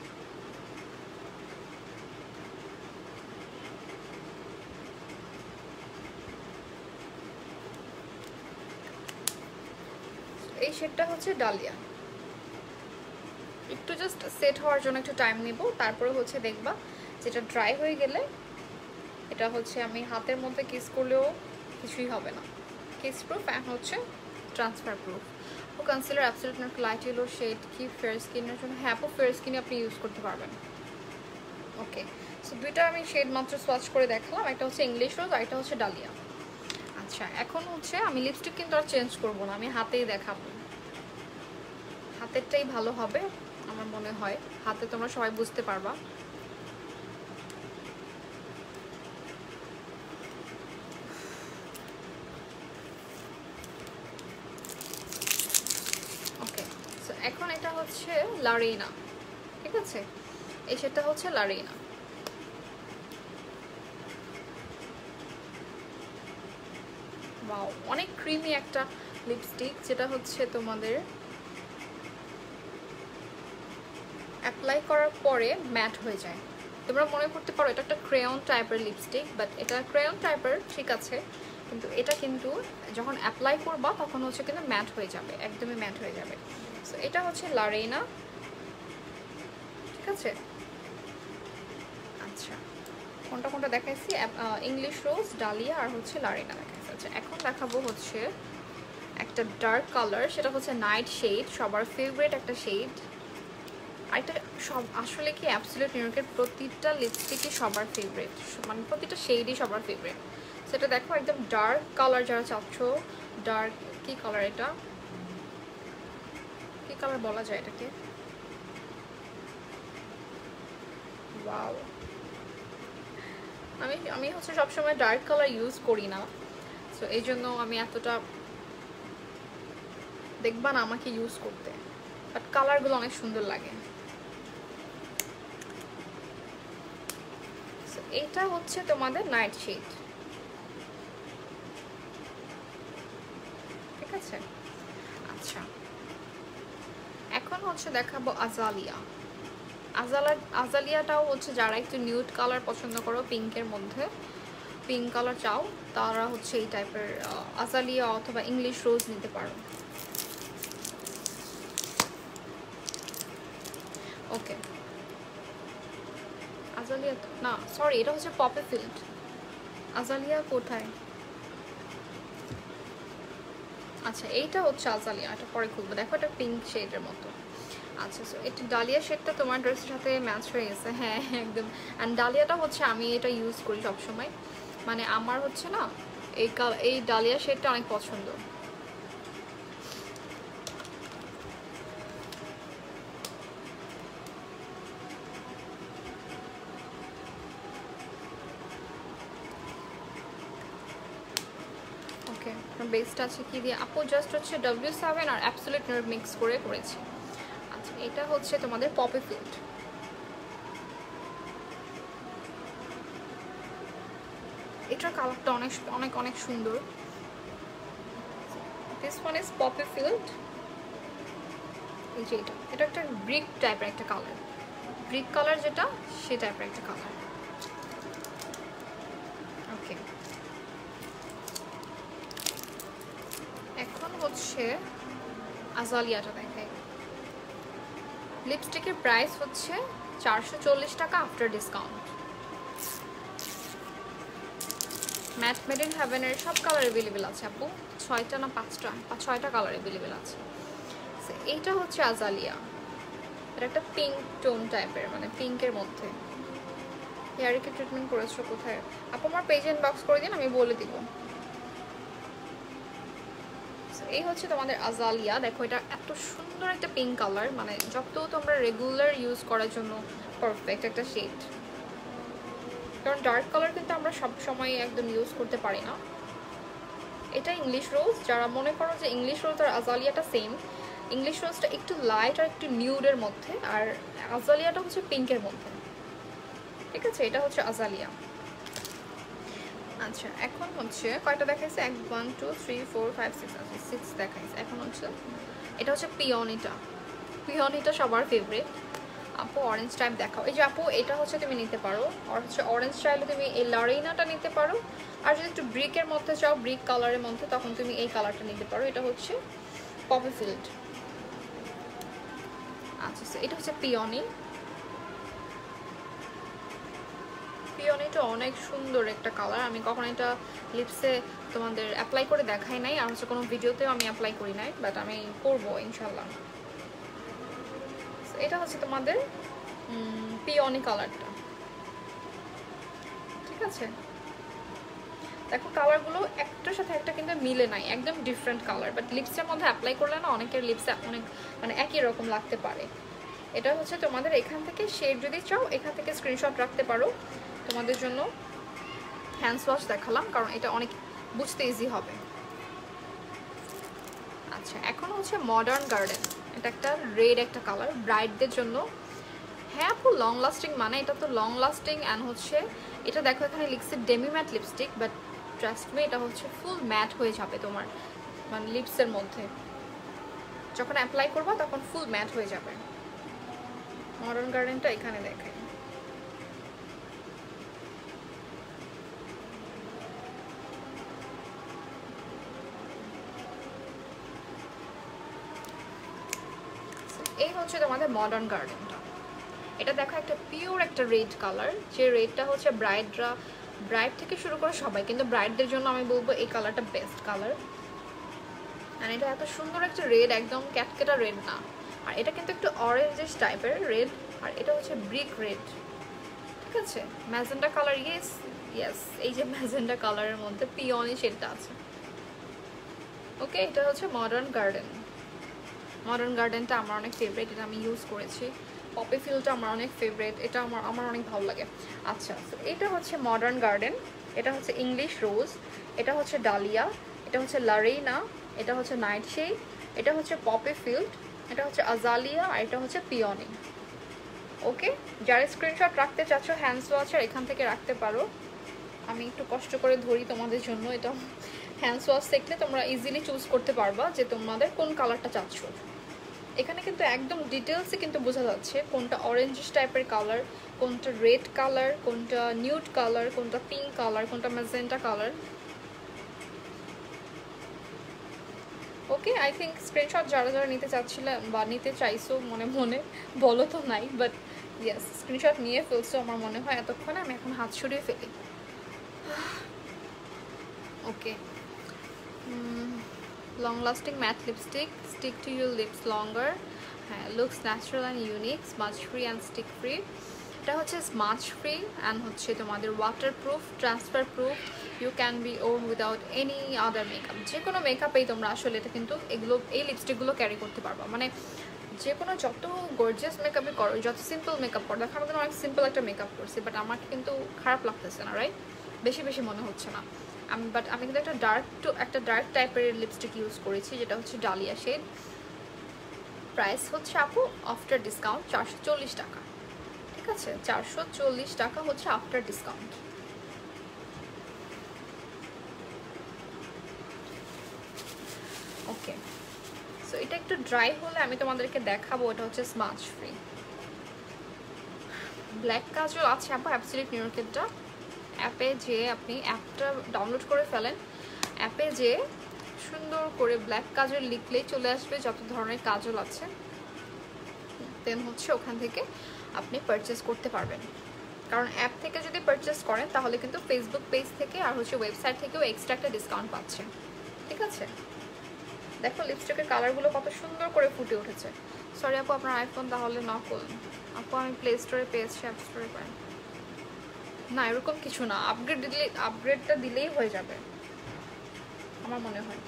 এই শেডটা হচ্ছে ডালিয়া। একটু জাস্ট সেট হওয়ার জন্য একটু টাইম নিব, তারপরে হচ্ছে দেখবা যেটা ড্রাই হয়ে গেলে এটা হচ্ছে আমি হাতের মধ্যে কিস করলেও কিছুই হবে না। কিস প্রুফ অ্যান্ড হচ্ছে ট্রান্সফার প্রুফ। ও concealer absolute nude light yellow shade কি ফেয়ার স্কিনের জন্য? হ্যাঁ আপু ফেয়ার স্কিনে আপনি ইউজ করতে পারবেন। ওকে সো দুইটা আমি শেড মাত্র সোয়াচ করে দেখালাম, একটা হচ্ছে ইংলিশ রোজ আর একটা হচ্ছে ডালিয়া। আচ্ছা এখন হচ্ছে আমি লিপস্টিক কিন্তু আর চেঞ্জ করবো না, আমি হাতেই দেখাবো। হাতেরটাই ভালো হবে আমার মনে হয়, হাতে তোমরা সবাই বুঝতে পারবা। ওকে সো এখন এটা হচ্ছে লারিনা, ঠিক আছে? এই শেডটা হচ্ছে লারিনা। ওয়াও অনেক ক্রিমি একটা লিপস্টিক, যেটা হচ্ছে তোমাদের অ্যাপ্লাই করার পরে ম্যাট হয়ে যায়। তোমরা মনে করতে পারো এটা একটা ক্রেয়ন টাইপের লিপস্টিক, বাট এটা ক্রেয়ন টাইপের ঠিক আছে, কিন্তু এটা কিন্তু যখন অ্যাপ্লাই করবা তখন হচ্ছে কিন্তু ম্যাট হয়ে যাবে, একদমই ম্যাট হয়ে যাবে। সো এটা হচ্ছে লারিনা, ঠিক আছে? আচ্ছা কোনটা কোনটা দেখাইছি? ইংলিশ রোজ, ডালিয়া আর হচ্ছে লারিনা দেখাইছি। আচ্ছা এখন দেখাবো হচ্ছে একটা ডার্ক কালার, সেটা হচ্ছে নাইট শেড, সবার ফেভারিট একটা শেড। আর এটা সব আসলে কি অ্যাবসলিউট নিউইয়র্কের প্রতিটা লিপস্টিকই সবার ফেভারিট, মানে প্রতিটা শেডই সবার ফেভারিট। সেটা দেখো একদম ডার্ক কালার যারা চাচ্ছ, ডার্ক কি কালার, এটা কি কালার বলা যায় এটাকে? ওয়াও আমি আমি হচ্ছে সবসময় ডার্ক কালার ইউজ করি না, সো এই জন্য আমি এতটা দেখবা না আমাকে ইউজ করতে, বাট কালারগুলো অনেক সুন্দর লাগে। এটা হচ্ছে তোমাদের নাইট শেড, ঠিক আছে? আচ্ছা এখন হচ্ছে দেখাবো আজালিয়া। আজালা আজালিয়াটাও হচ্ছে যারা একটু নিউড কালার পছন্দ করো, পিঙ্কের মধ্যে পিঙ্ক কালার চাও, তারা হচ্ছে এই টাইপের আজালিয়া অথবা ইংলিশ রোজ নিতে পারো। ওকে, আজালিয়া না, সরি, এটা হচ্ছে পপি ফিল্ড। আজালিয়া কোথায়? আচ্ছা, এইটা হচ্ছে আজালিয়া, এটা পরে খুলবো। দেখো এটা পিঙ্ক শেডের মতো। আচ্ছা, সো এটা ডালিয়া শেডটা তোমার ড্রেসের সাথে ম্যাচ হয়ে গেছে। হ্যাঁ একদম। অ্যান্ড ডালিয়াটা হচ্ছে আমি এটা ইউজ করি সবসময়, মানে আমার হচ্ছে না এই এই ডালিয়া শেডটা অনেক পছন্দ। ওকে, বেসটা আছে কি দিয়ে আপু? জাস্ট হচ্ছে ডব্লিউ সেভেন আর অ্যাবসলিউট নার্ভ মিক্স করে করেছি। আচ্ছা, এটা হচ্ছে তোমাদের পপি ফিল্ড। এটার কালারটা অনেক অনেক অনেক সুন্দর। This one is poppy field. এই যে এটা এটা একটা ব্রিক টাইপের একটা কালার, ব্রিক কালার যেটা সে টাইপের একটা কালার। ওকে, এখন হচ্ছে আজালিয়াটা দেখাই। লিপস্টিকের প্রাইস হচ্ছে চারশো চল্লিশ টাকা after discount. Matte made in হেভেনের সব কালার অ্যাভেলেবেল আছে আপু, ছয়টা না পাঁচটা বা ছয়টা কালার অ্যাভেলেবেল আছে। এইটা হচ্ছে আজালিয়া, এটা একটা পিঙ্ক টোন টাইপের, মানে পিঙ্কের মধ্যে। হেয়ারে কি ট্রিটমেন্ট করেছো কোথায় আপু? আমার পেজ ইনবক্স করে দিন, আমি বলে দিব। এই হচ্ছে তোমাদের আজালিয়া। দেখো এটা এত সুন্দর একটা পিঙ্ক কালার, মানে যত তোমরা রেগুলার ইউজ করার জন্য পারফেক্ট একটা শেড। কারণ ডার্ক কালার কিন্তু আমরা সব সময় একদম ইউজ করতে পারি না। এটা ইংলিশ রোজ, যারা মনে করো যে ইংলিশ রোজ আর আজালিয়াটা সেম, ইংলিশ রোজটা একটু লাইট আর একটু নিউডের মধ্যে, আর আজালিয়াটা হচ্ছে পিঙ্কের মধ্যে। ঠিক আছে, এটা হচ্ছে আজালিয়া। আচ্ছা, এখন হচ্ছে কয়টা দেখাইছে? এক one two three four five six আছে, সিক্স দেখাইছে। এখন হচ্ছে এটা হচ্ছে পিওনিটা। পিওনিটা সবার ফেভারিট। আপু অরেঞ্জ টাইপ দেখাও। এই যে আপু এটা হচ্ছে তুমি নিতে পারো, আর হচ্ছে অরেঞ্জ স্টাইলে তুমি এই লারিনাটা নিতে পারো। আর যদি একটু ব্রিকের মধ্যে চাও, ব্রিক কালারের মধ্যে, তখন তুমি এই কালারটা নিতে পারো। এটা হচ্ছে পপি ফিল্ড। আচ্ছা, এটা হচ্ছে পিওনি। পিওনিটা অনেক সুন্দর একটা কালার। আমি কখন এটা লিপসে তোমাদের অ্যাপ্লাই করে দেখাই নাই, আর হচ্ছে কোনো ভিডিওতেও আমি অ্যাপ্লাই করি নাই, বাট আমি করবো ইনশাল্লাহ। এটা হচ্ছে তোমাদের পিওনি কালারটা। ঠিক আছে, দেখো কালারগুলো একটার সাথে একটা কিন্তু মিলে নাই, একদম ডিফারেন্ট কালার, বাট লিপসের মধ্যে অ্যাপ্লাই করলে না অনেকের লিপসে অনেক মানে একই রকম লাগতে পারে। এটা হচ্ছে তোমাদের এখান থেকে শেড যদি চাও এখান থেকে স্ক্রিনশট রাখতে পারো। তোমাদের জন্য হ্যান্ডস ওয়াশ দেখালাম কারণ এটা অনেক বুঝতে ইজি হবে। আচ্ছা, এখন হচ্ছে মডার্ন গার্ডেন। এটা একটা রেড একটা কালার, ব্রাইডদের জন্য। হ্যাঁ আপু, লং লাস্টিং মানে এটা তো লং লাস্টিং। অ্যান্ড হচ্ছে এটা দেখো এখানে লিখছে demi matte lipstick, but trust me এটা হচ্ছে ফুল ম্যাট হয়ে যাবে তোমার মানে লিপসের মধ্যে। যখন অ্যাপ্লাই করবা তখন ফুল ম্যাট হয়ে যাবে। মডার্ন গার্ডেনটা এখানে দেখে। এই হচ্ছে তোমাদের মডার্ন গার্ডেনটা। এটা দেখো একটা পিওর একটা রেড কালার, যে রেডটা হচ্ছে ব্রাইডরা ব্রাইড থেকে শুরু করে সবাই, কিন্তু ব্রাইডদের জন্য আমি বলবো এই কালারটা বেস্ট কালার। আর এটা এত সুন্দর একটা রেড, একদম ক্যাটকেটা রেড না, আর এটা কিন্তু একটু অরেঞ্জিশ টাইপের রেড, আর এটা হচ্ছে ব্রিক রেড। ঠিক আছে, ম্যাজেন্ডা কালার। ইয়েস ইয়েস, এই যে ম্যাজেন্ডা কালারের মধ্যে পিওনি শেডটা আছে। ওকে, এটা হচ্ছে মডার্ন গার্ডেন। মডার্ন গার্ডেনটা আমার অনেক ফেভারিট, এটা আমি ইউজ করেছি। পপি ফিলটা আমার অনেক ফেভারিট, এটা আমার আমার অনেক ভালো লাগে। আচ্ছা, এটা হচ্ছে মডার্ন গার্ডেন, এটা হচ্ছে ইংলিশ রোজ, এটা হচ্ছে ডালিয়া, এটা হচ্ছে লারিনা, এটা হচ্ছে নাইট শেড, এটা হচ্ছে পপি ফিল্ড, এটা হচ্ছে আজালিয়া, আর এটা হচ্ছে পিওনি। ওকে, যারা স্ক্রিনশট রাখতে চাচ্ছ হ্যান্ডস ওয়াশের এখান থেকে রাখতে পারো। আমি একটু কষ্ট করে ধরি তোমাদের জন্য। এটা হ্যান্ডস ওয়াশ দেখলে তোমরা ইজিলি চুজ করতে পারবা যে তোমাদের কোন কালারটা চাচ্ছ। এখানে কিন্তু একদম ডিটেলসে কিন্তু বোঝা যাচ্ছে কোনটা অরেঞ্জিশ টাইপের কালার, কোনটা রেড কালার, কোনটা নিউড কালার, কোনটা পিঙ্ক কালার, কোনটা magenta colour. Okay, I think screenshot যারা যারা নিতে চাচ্ছিলেন বা নিতে চাইছো মনে মনে বলো তো নাই, বাট ইয়েস স্ক্রিনশট নিয়ে ফেলছো আমার মনে হয় এতক্ষণে। আমি এখন হাত সরিয়ে ফেলি। Okay, long lasting matte lipstick, stick to your lips longer, হ্যাঁ looks natural and unique, smudge free and stick free. এটা হচ্ছে স্মাচ ফ্রি অ্যান্ড হচ্ছে তোমাদের waterproof, transfer proof, you can be worn without any other makeup. যে কোনো মেকআপেই তোমরা আসলে এটা কিন্তু এগুলো এই লিপস্টিকগুলো ক্যারি করতে পারবা, মানে যে কোনো যত গর্জিয়াস মেকআপই করো, যত সিম্পল মেকআপ করো। দেখো আমি কিন্তু অনেক সিম্পল একটা মেকআপ করছি, বাট আমাকে কিন্তু খারাপ লাগতেছে না, রাইট? বেশি বেশি মনে হচ্ছে না। আমি বাট আমি কিন্তু একটা ডার্ক টু একটা ডার্ক টাইপের লিপস্টিক ইউজ করেছি, যেটা হচ্ছে ডালিয়া শেড। প্রাইস হচ্ছে আপু আফটার ডিসকাউন্ট চারশো চল্লিশ টাকা। ঠিক আছে, চারশো চল্লিশ টাকা হচ্ছে আফটার ডিসকাউন্ট। ওকে, সো এটা একটু ড্রাই হলে আমি তোমাদেরকে দেখাবো। এটা হচ্ছে স্মাচ ফ্রি ব্ল্যাক কাজল আছে আপু অ্যাবসলিউট নিউ ইয়র্কেরটা। অ্যাপে যে আপনি অ্যাপটা ডাউনলোড করে ফেলেন, অ্যাপে যে সুন্দর করে ব্ল্যাক কাজল লিখলেই চলে আসবে যত ধরনের কাজল আছে, দেন হচ্ছে ওখান থেকে আপনি পারচেস করতে পারবেন। কারণ অ্যাপ থেকে যদি পারচেস করেন তাহলে কিন্তু ফেসবুক পেজ থেকে আর হচ্ছে ওয়েবসাইট থেকেও এক্সট্রা একটা ডিসকাউন্ট পাচ্ছেন। ঠিক আছে, দেখো লিপস্টিকের কালারগুলো কত সুন্দর করে ফুটে উঠেছে। সরি আপু আপনার আইফোন তাহলে নকল। আপু আমি প্লে স্টোরে পেয়েছি, অ্যাপ স্টোরে পাই না, এরকম কিছু না। আপগ্রেড দিলে আপগ্রেডটা দিলেই হয়ে যাবে আমার মনে হয়।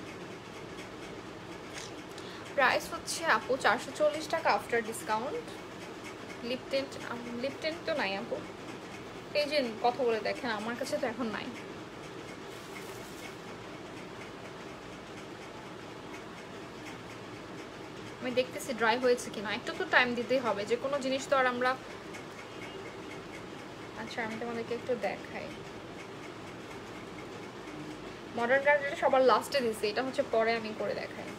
প্রাইস হচ্ছে আপু চারশো চল্লিশ টাকা after discount. Lip tint lip tint তো নাই আপু, এই যে কথা বলে দেখেন আমার কাছে তো এখন নাই। আমি দেখতেছি ড্রাই হয়েছে কিনা, একটু তো টাইম দিতেই হবে, যে কোনো জিনিস তো আর আমরা। আচ্ছা আমি তোমাদেরকে একটু দেখাই, মডার্ন গার্ডেন সবার লাস্টে দিচ্ছি, এটা হচ্ছে পরে আমি করে দেখাই।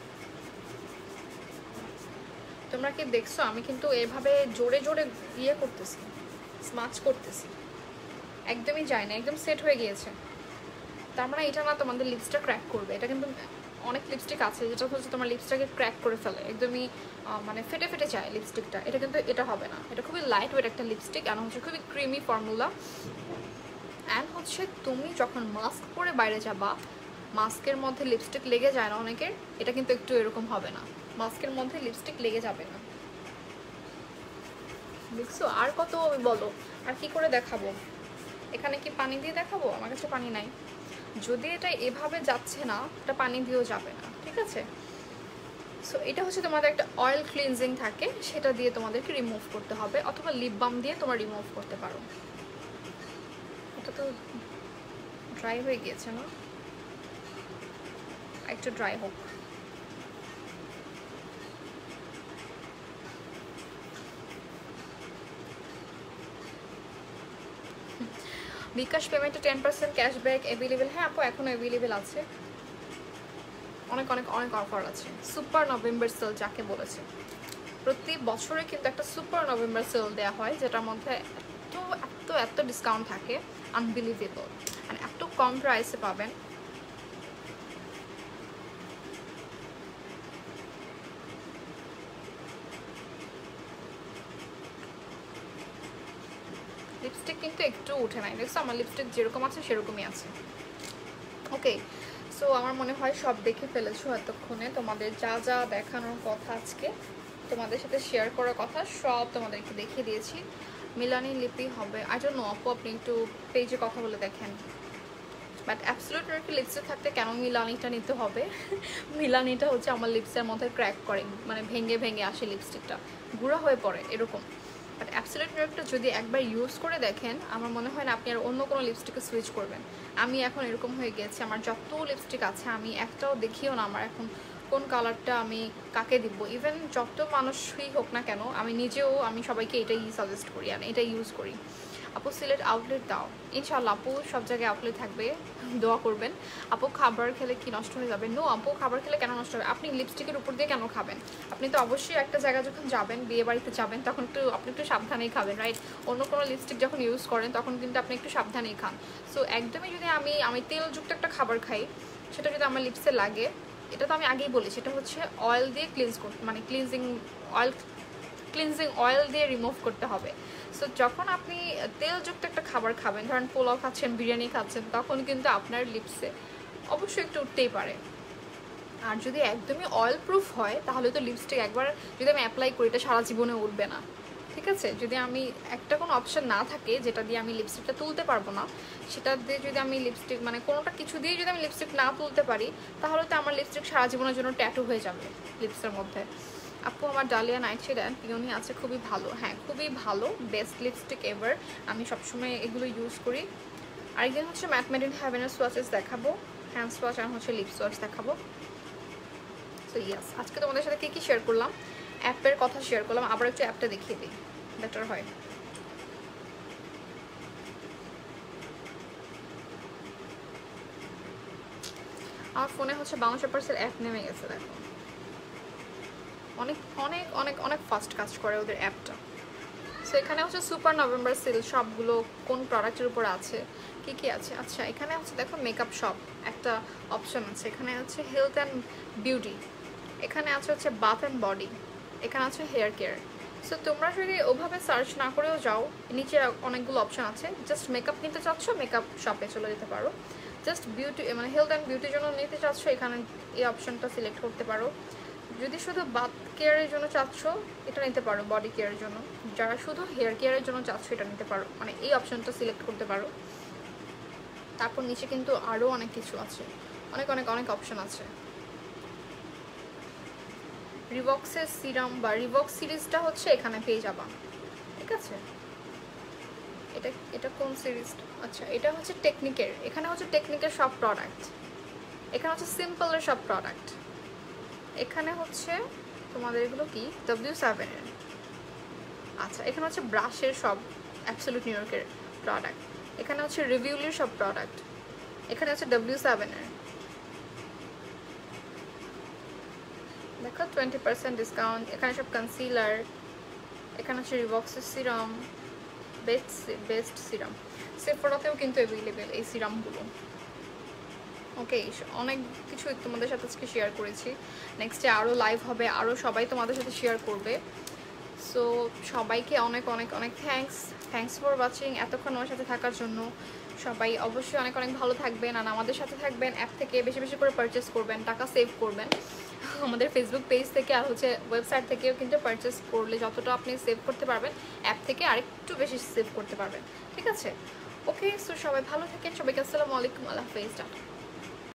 তোমরা কি দেখছো আমি কিন্তু এভাবে জোরে জোরে ইয়ে করতেছি, স্মাচ করতেছি, একদমই যায় না, একদম সেট হয়ে গিয়েছে। তার মানে এটা না তোমাদের লিপসটা ক্র্যাক করবে। এটা কিন্তু অনেক লিপস্টিক আছে যেটা হচ্ছে তোমার লিপসটাকে ক্র্যাক করে ফেলে, একদমই মানে ফেটে ফেটে যায় লিপস্টিকটা। এটা কিন্তু এটা হবে না, এটা খুবই লাইট ওয়েট একটা লিপস্টিক, আর হচ্ছে খুবই ক্রিমি ফর্মুলা। অ্যান্ড হচ্ছে তুমি যখন মাস্ক পরে বাইরে যাবা, মাস্কের মধ্যে লিপস্টিক লেগে যায় না অনেকের, এটা কিন্তু একটু এরকম হবে না, মাস্কের মধ্যে লিপস্টিক লেগে যাবে না। দেখছো আর কত বলো, আর কি করে দেখাবো? এখানে কি পানি দিয়ে দেখাবো? আমার কাছে পানি নাই। যদি এটা এভাবে যাচ্ছে না, এটা পানি দিয়েও যাবে না। ঠিক আছে, সো এটা হচ্ছে তোমাদের একটা অয়েল ক্লিনজিং থাকে, সেটা দিয়ে তোমাদেরকে রিমুভ করতে হবে, অথবা লিপ বাম দিয়ে তোমরা রিমুভ করতে পারো। এটা তো ড্রাই হয়ে গিয়েছে না, একটু ড্রাই হোক। বিকাশ পেমেন্টে টেন পার্সেন্ট ক্যাশব্যাক অ্যাভেলেবেল। হ্যাঁ আপু এখনো অ্যাভেলেবেল আছে, অনেক অনেক অনেক অফার আছে। সুপার নভেম্বর সেল যাকে বলেছে, প্রতি বছরে কিন্তু একটা সুপার নভেম্বর সেল দেওয়া হয়, যেটার মধ্যে এত এত এত ডিসকাউন্ট থাকে, আনবিলিভেবল, মানে এত কম প্রাইসে পাবেন। লিপস্টিক কিন্তু একটু উঠে নাই, দেখছো আমার লিপস্টিক যেরকম আছে সেরকমই আছে। ওকে, সো আমার মনে হয় সব দেখে ফেলেছো এতক্ষণে। তোমাদের যা যা দেখানোর কথা আজকে তোমাদের সাথে শেয়ার করার কথা সব তোমাদেরকে দেখিয়ে দিয়েছি। মিলানি লিপি হবে, আই ডোন্ট নো আপু, আপনি একটু পেজে কথা বলে দেখেন। বাট অ্যাবসলিউট নিউকে লিপসে থাকতে কেন মিলানিটা নিতে হবে? মিলানিটা হচ্ছে আমার লিপসের মধ্যে ক্র্যাক করে, মানে ভেঙে ভেঙে আসে, লিপস্টিকটা গুঁড়া হয়ে পড়ে এরকম। বাট অ্যাবসলিউট নিউটা যদি একবার ইউজ করে দেখেন, আমার মনে হয় না আপনি আর অন্য কোনো লিপস্টিকে সুইচ করবেন। আমি এখন এরকম হয়ে গেছি, আমার যত লিপস্টিক আছে আমি একটাও দেখিও না আমার এখন কোন কালারটা আমি কাকে দিব। ইভেন যত মানুষই হোক না কেন, আমি নিজেও আমি সবাইকে এটাই সাজেস্ট করি আর এটা ইউজ করি। আপু সিলেট আউটলেট দাও, ইনশাল্লাহ আপু সব জায়গায় আউটলেট থাকবে, দোয়া করবেন। আপু খাবার খেলে কি নষ্ট হয়ে যাবে? নো আপু, খাবার খেলে কেন নষ্ট হবে? আপনি লিপস্টিকের উপর দিয়ে কেন খাবেন? আপনি তো অবশ্যই একটা জায়গায় যখন যাবেন, বিয়ে বাড়িতে যাবেন, তখন একটু আপনি একটু সাবধানেই খাবেন, রাইট? অন্য কোনো লিপস্টিক যখন ইউজ করেন তখন কিন্তু আপনি একটু সাবধানেই খান। সো একদমই যদি আমি আমি তেলযুক্ত একটা খাবার খাই, সেটা যদি আমার লিপসে লাগে, এটা তো আমি আগেই বলেছি, এটা হচ্ছে অয়েল দিয়ে ক্লিনজ করতে, মানে ক্লিনজিং অয়েল ক্লিনজিং অয়েল দিয়ে রিমুভ করতে হবে। সো যখন আপনি তেলযুক্ত একটা খাবার খাবেন, ধরেন পোলাও খাচ্ছেন, বিরিয়ানি খাচ্ছেন, তখন কিন্তু আপনার লিপসে অবশ্যই একটু উঠতেই পারে। আর যদি একদমই অয়েল প্রুফ হয় তাহলে তো লিপস্টিক একবার যদি আমি অ্যাপ্লাই করি এটা সারা জীবনে উঠবে না, ঠিক আছে? যদি আমি একটা কোনো অপশন না থাকে যেটা দিয়ে আমি লিপস্টিকটা তুলতে পারবো না, সেটা দিয়ে যদি আমি লিপস্টিক মানে কোনোটা কিছু দিয়ে যদি আমি লিপস্টিক না তুলতে পারি, তাহলে তো আমার লিপস্টিক সারা জীবনের জন্য ট্যাটু হয়ে যাবে লিপসের মধ্যে। আপু আমার ডালিয়া নাইটশেড অ্যান্ড পিওনি আছে, খুবই ভালো। হ্যাঁ, খুবই ভালো, বেস্ট লিপস্টিক এভার, আমি সবসময় এগুলো ইউজ করি। আরেকদিন হচ্ছে ম্যাট মেড ইন হ্যাভেনের সোয়াচেস দেখাবো, হ্যান্ড সোয়াচ আর হচ্ছে লিপ সোয়াচ দেখাবো। সো ইয়াস, আজকে তোমাদের সাথে কী কী শেয়ার করলাম, অ্যাপের কথা শেয়ার করলাম, আবার একটু অ্যাপটা দেখিয়ে দিই, বেটার হয়। আমার ফোনে হচ্ছে বাংলা পেপারসের অ্যাপ নেমে গেছে, দেখো অনেক অনেক অনেক অনেক ফাস্ট কাজ করে ওদের অ্যাপটা। সো এখানে হচ্ছে সুপার নভেম্বর সেল সবগুলো কোন প্রোডাক্টের উপর আছে, কি কি আছে। আচ্ছা, এখানে হচ্ছে দেখো মেকআপ শপ একটা অপশন আছে, এখানে হচ্ছে হেলথ অ্যান্ড বিউটি, এখানে আছে হচ্ছে বাথ অ্যান্ড বডি, এখানে আছে হেয়ার কেয়ার। সো তোমরা যদি ওভাবে সার্চ না করেও যাও, নিচে অনেকগুলো অপশন আছে, জাস্ট মেকআপ নিতে চাচ্ছ মেকআপ শপে চলে যেতে পারো, জাস্ট বিউটি মানে হেলথ অ্যান্ড বিউটির জন্য নিতে চাচ্ছ এখানে এই অপশনটা সিলেক্ট করতে পারো। যদি শুধু বাথ কেয়ারের জন্য চাচ্ছ এটা নিতে পারো, বডি কেয়ারের জন্য, যারা শুধু হেয়ার কেয়ারের জন্য চাচ্ছ এটা নিতে পারো, মানে এই অপশনটা সিলেক্ট করতে পারো। তারপর নিচে কিন্তু আরও অনেক কিছু আছে, অনেক অনেক অনেক অপশন আছে। রিভক্সের সিরাম বা রিভক্স সিরিজটা হচ্ছে এখানে পেয়ে যাবা, ঠিক আছে? এটা এটা কোন সিরিজটা? আচ্ছা, এটা হচ্ছে টেকনিকের, এখানে হচ্ছে টেকনিকের সব প্রোডাক্ট, এখানে হচ্ছে সিম্পলের সব প্রোডাক্ট, এখানে হচ্ছে তোমাদের এগুলো কি ডব্লিউ সেভেনের। আচ্ছা, এখানে হচ্ছে ব্রাশের সব অ্যাবসলিউট নিউ ইয়র্কের প্রোডাক্ট, এখানে হচ্ছে রিভিউলির সব প্রোডাক্ট, এখানে হচ্ছে ডব্লিউ সেভেনের, দেখো টোয়েন্টি পার্সেন্ট ডিসকাউন্ট, এখানে সব কনসিলার, এখানে হচ্ছে রিভক্সের সিরাম, বেস্ট বেস্ট সিরাম, সেফোরাতেও কিন্তু অ্যাভেলেবেল এই সিরামগুলো। ওকে, অনেক কিছু তোমাদের সাথে আজকে শেয়ার করেছি, নেক্সটে আরও লাইভ হবে, আরও সবাই তোমাদের সাথে শেয়ার করবে। সো সবাইকে অনেক অনেক অনেক থ্যাঙ্কস থ্যাঙ্কস ফর ওয়াচিং, এতক্ষণ আমার সাথে থাকার জন্য। সবাই অবশ্যই অনেক অনেক ভালো থাকবেন আর আমাদের সাথে থাকবেন, অ্যাপ থেকে বেশি বেশি করে পারচেস করবেন, টাকা সেভ করবেন। আমাদের ফেসবুক পেজ থেকে আর হচ্ছে ওয়েবসাইট থেকেও কিন্তু পারচেস করলে যতটা আপনি সেভ করতে পারবেন, অ্যাপ থেকে আরেকটু বেশি সেভ করতে পারবেন, ঠিক আছে? ওকে, সো সবাই ভালো থাকেন, সবাইকে আসসালামু আলাইকুম, আল্লাহ হাফেজ।